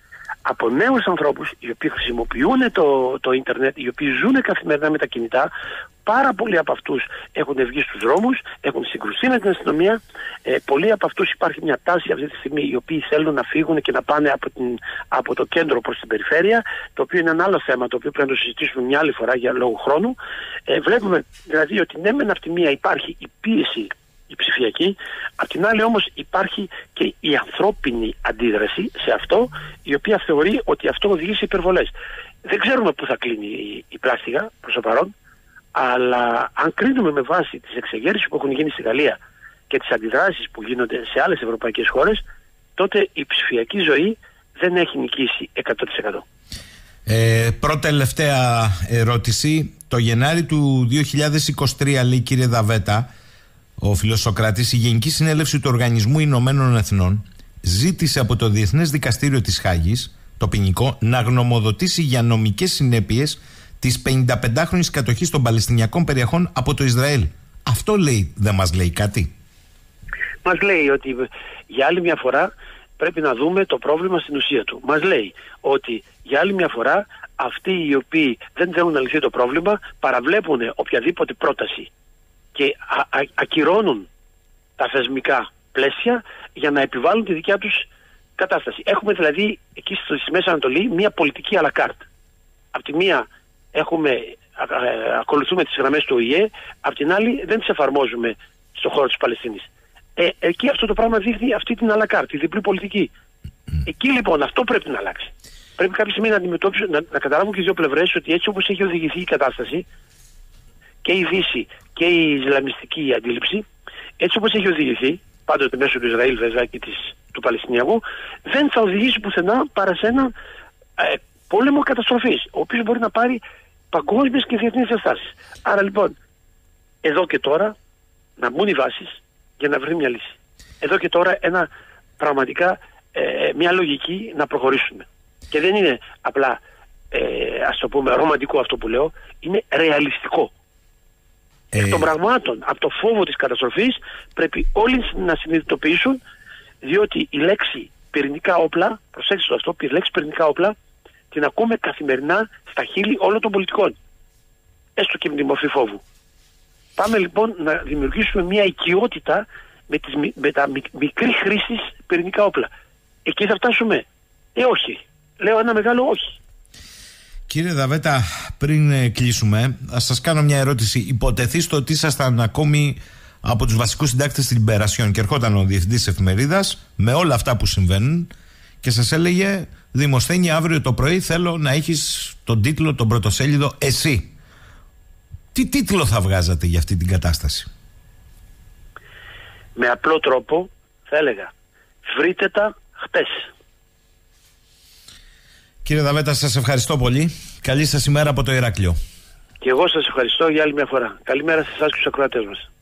Speaker 2: από νέους ανθρώπους οι οποίοι χρησιμοποιούν το ίντερνετ, οι οποίοι ζουν καθημερινά με τα κινητά. Πάρα πολλοί από αυτούς έχουν βγει στους δρόμους, έχουν συγκρουστεί με την αστυνομία. Πολλοί από αυτούς υπάρχει μια τάση αυτή τη στιγμή, οι οποίοι θέλουν να φύγουν και να πάνε από το κέντρο προς την περιφέρεια, το οποίο είναι ένα άλλο θέμα, το οποίο πρέπει να το συζητήσουμε μια άλλη φορά για λόγω χρόνου. Βλέπουμε δηλαδή ότι ναι, μεν από τη μία υπάρχει η πίεση η ψηφιακή, απ' την άλλη όμως υπάρχει και η ανθρώπινη αντίδραση σε αυτό, η οποία θεωρεί ότι αυτό οδηγεί σε υπερβολές. Δεν ξέρουμε πού θα κλείνει η πλάστιγα προς το παρόν, αλλά αν κρίνουμε με βάση τις εξεγέρσεις που έχουν γίνει στη Γαλλία και τις αντιδράσεις που γίνονται σε άλλες ευρωπαϊκές χώρες, τότε η ψηφιακή ζωή δεν έχει νικήσει 100%.
Speaker 1: Πρώτη τελευταία ερώτηση. Το Γενάρη του 2023, λέει, κύριε Δαβέτα, ο Φιλοσοκράτης, η Γενική Συνέλευση του Οργανισμού Ηνωμένων Εθνών ζήτησε από το Διεθνές Δικαστήριο της Χάγης, το ποινικό, να γνωμοδοτήσει για νομικές συνέπειες της 55χρονης κατοχής των Παλαιστινιακών περιοχών από το Ισραήλ. Αυτό, λέει, δεν μας λέει κάτι?
Speaker 2: Μας λέει ότι για άλλη μια φορά πρέπει να δούμε το πρόβλημα στην ουσία του. Μας λέει ότι για άλλη μια φορά αυτοί οι οποίοι δεν θέλουν να λυθεί το πρόβλημα παραβλέπουν οποιαδήποτε πρόταση και ακυρώνουν τα θεσμικά πλαίσια για να επιβάλλουν τη δικιά τους κατάσταση. Έχουμε δηλαδή εκεί στη Μέση Ανατολή μια πολιτική à la carte. Απ' τη μία ακολουθούμε τις γραμμές του ΟΗΕ, απ' την άλλη δεν τις εφαρμόζουμε στον χώρο της Παλαιστίνης. Εκεί αυτό το πράγμα δείχνει αυτή την à la carte, τη διπλή πολιτική. Εκεί λοιπόν αυτό πρέπει να αλλάξει. Πρέπει κάποια στιγμή να αντιμετώπισουν, να καταλάβουν και οι δύο πλευρές ότι έτσι όπως έχει οδηγηθεί η κατάσταση, και η Δύση και η Ισλαμιστική αντίληψη, έτσι όπως έχει οδηγηθεί, πάντοτε μέσω του Ισραήλ βέβαια και του Παλαιστινιακού, δεν θα οδηγήσει πουθενά παρά σε ένα πόλεμο καταστροφής, ο οποίος μπορεί να πάρει παγκόσμιες και διεθνείς διαστάσεις. Άρα λοιπόν, εδώ και τώρα να μπουν οι βάσεις για να βρει μια λύση. Εδώ και τώρα πραγματικά μια λογική να προχωρήσουμε. Και δεν είναι απλά, ας το πούμε, ρομαντικό αυτό που λέω, είναι ρεαλιστικό. Εκ των πραγμάτων, από το φόβο της καταστροφής, πρέπει όλοι να συνειδητοποιήσουν, διότι η λέξη πυρηνικά όπλα, προσέξτε το αυτό, η λέξη πυρηνικά όπλα την ακούμε καθημερινά στα χείλη όλων των πολιτικών. Έστω και με τη μορφή φόβου. Πάμε λοιπόν να δημιουργήσουμε μια οικειότητα με τα μικρή χρήση πυρηνικά όπλα. Εκεί θα φτάσουμε? Όχι. Λέω ένα μεγάλο όχι.
Speaker 1: Κύριε Δαβέτα, πριν κλείσουμε, θα σας κάνω μια ερώτηση. Υποτεθείστε ότι ήσασταν ακόμη από τους βασικούς συντάκτες της Λιμπερασιόν και ερχόταν ο διευθυντής της εφημερίδας με όλα αυτά που συμβαίνουν και σας έλεγε, Δημοσθένη, αύριο το πρωί θέλω να έχεις τον τίτλο, τον πρωτοσέλιδο εσύ. Τι τίτλο θα βγάζατε για αυτή την κατάσταση?
Speaker 2: Με απλό τρόπο θα έλεγα, βρείτε τα χτες.
Speaker 1: Κύριε Δαβέτα, σας ευχαριστώ πολύ. Καλή σας ημέρα από το Ηράκλειο.
Speaker 2: Και εγώ σας ευχαριστώ για άλλη μια φορά. Καλημέρα σε εσάς και στους ακροατές μας.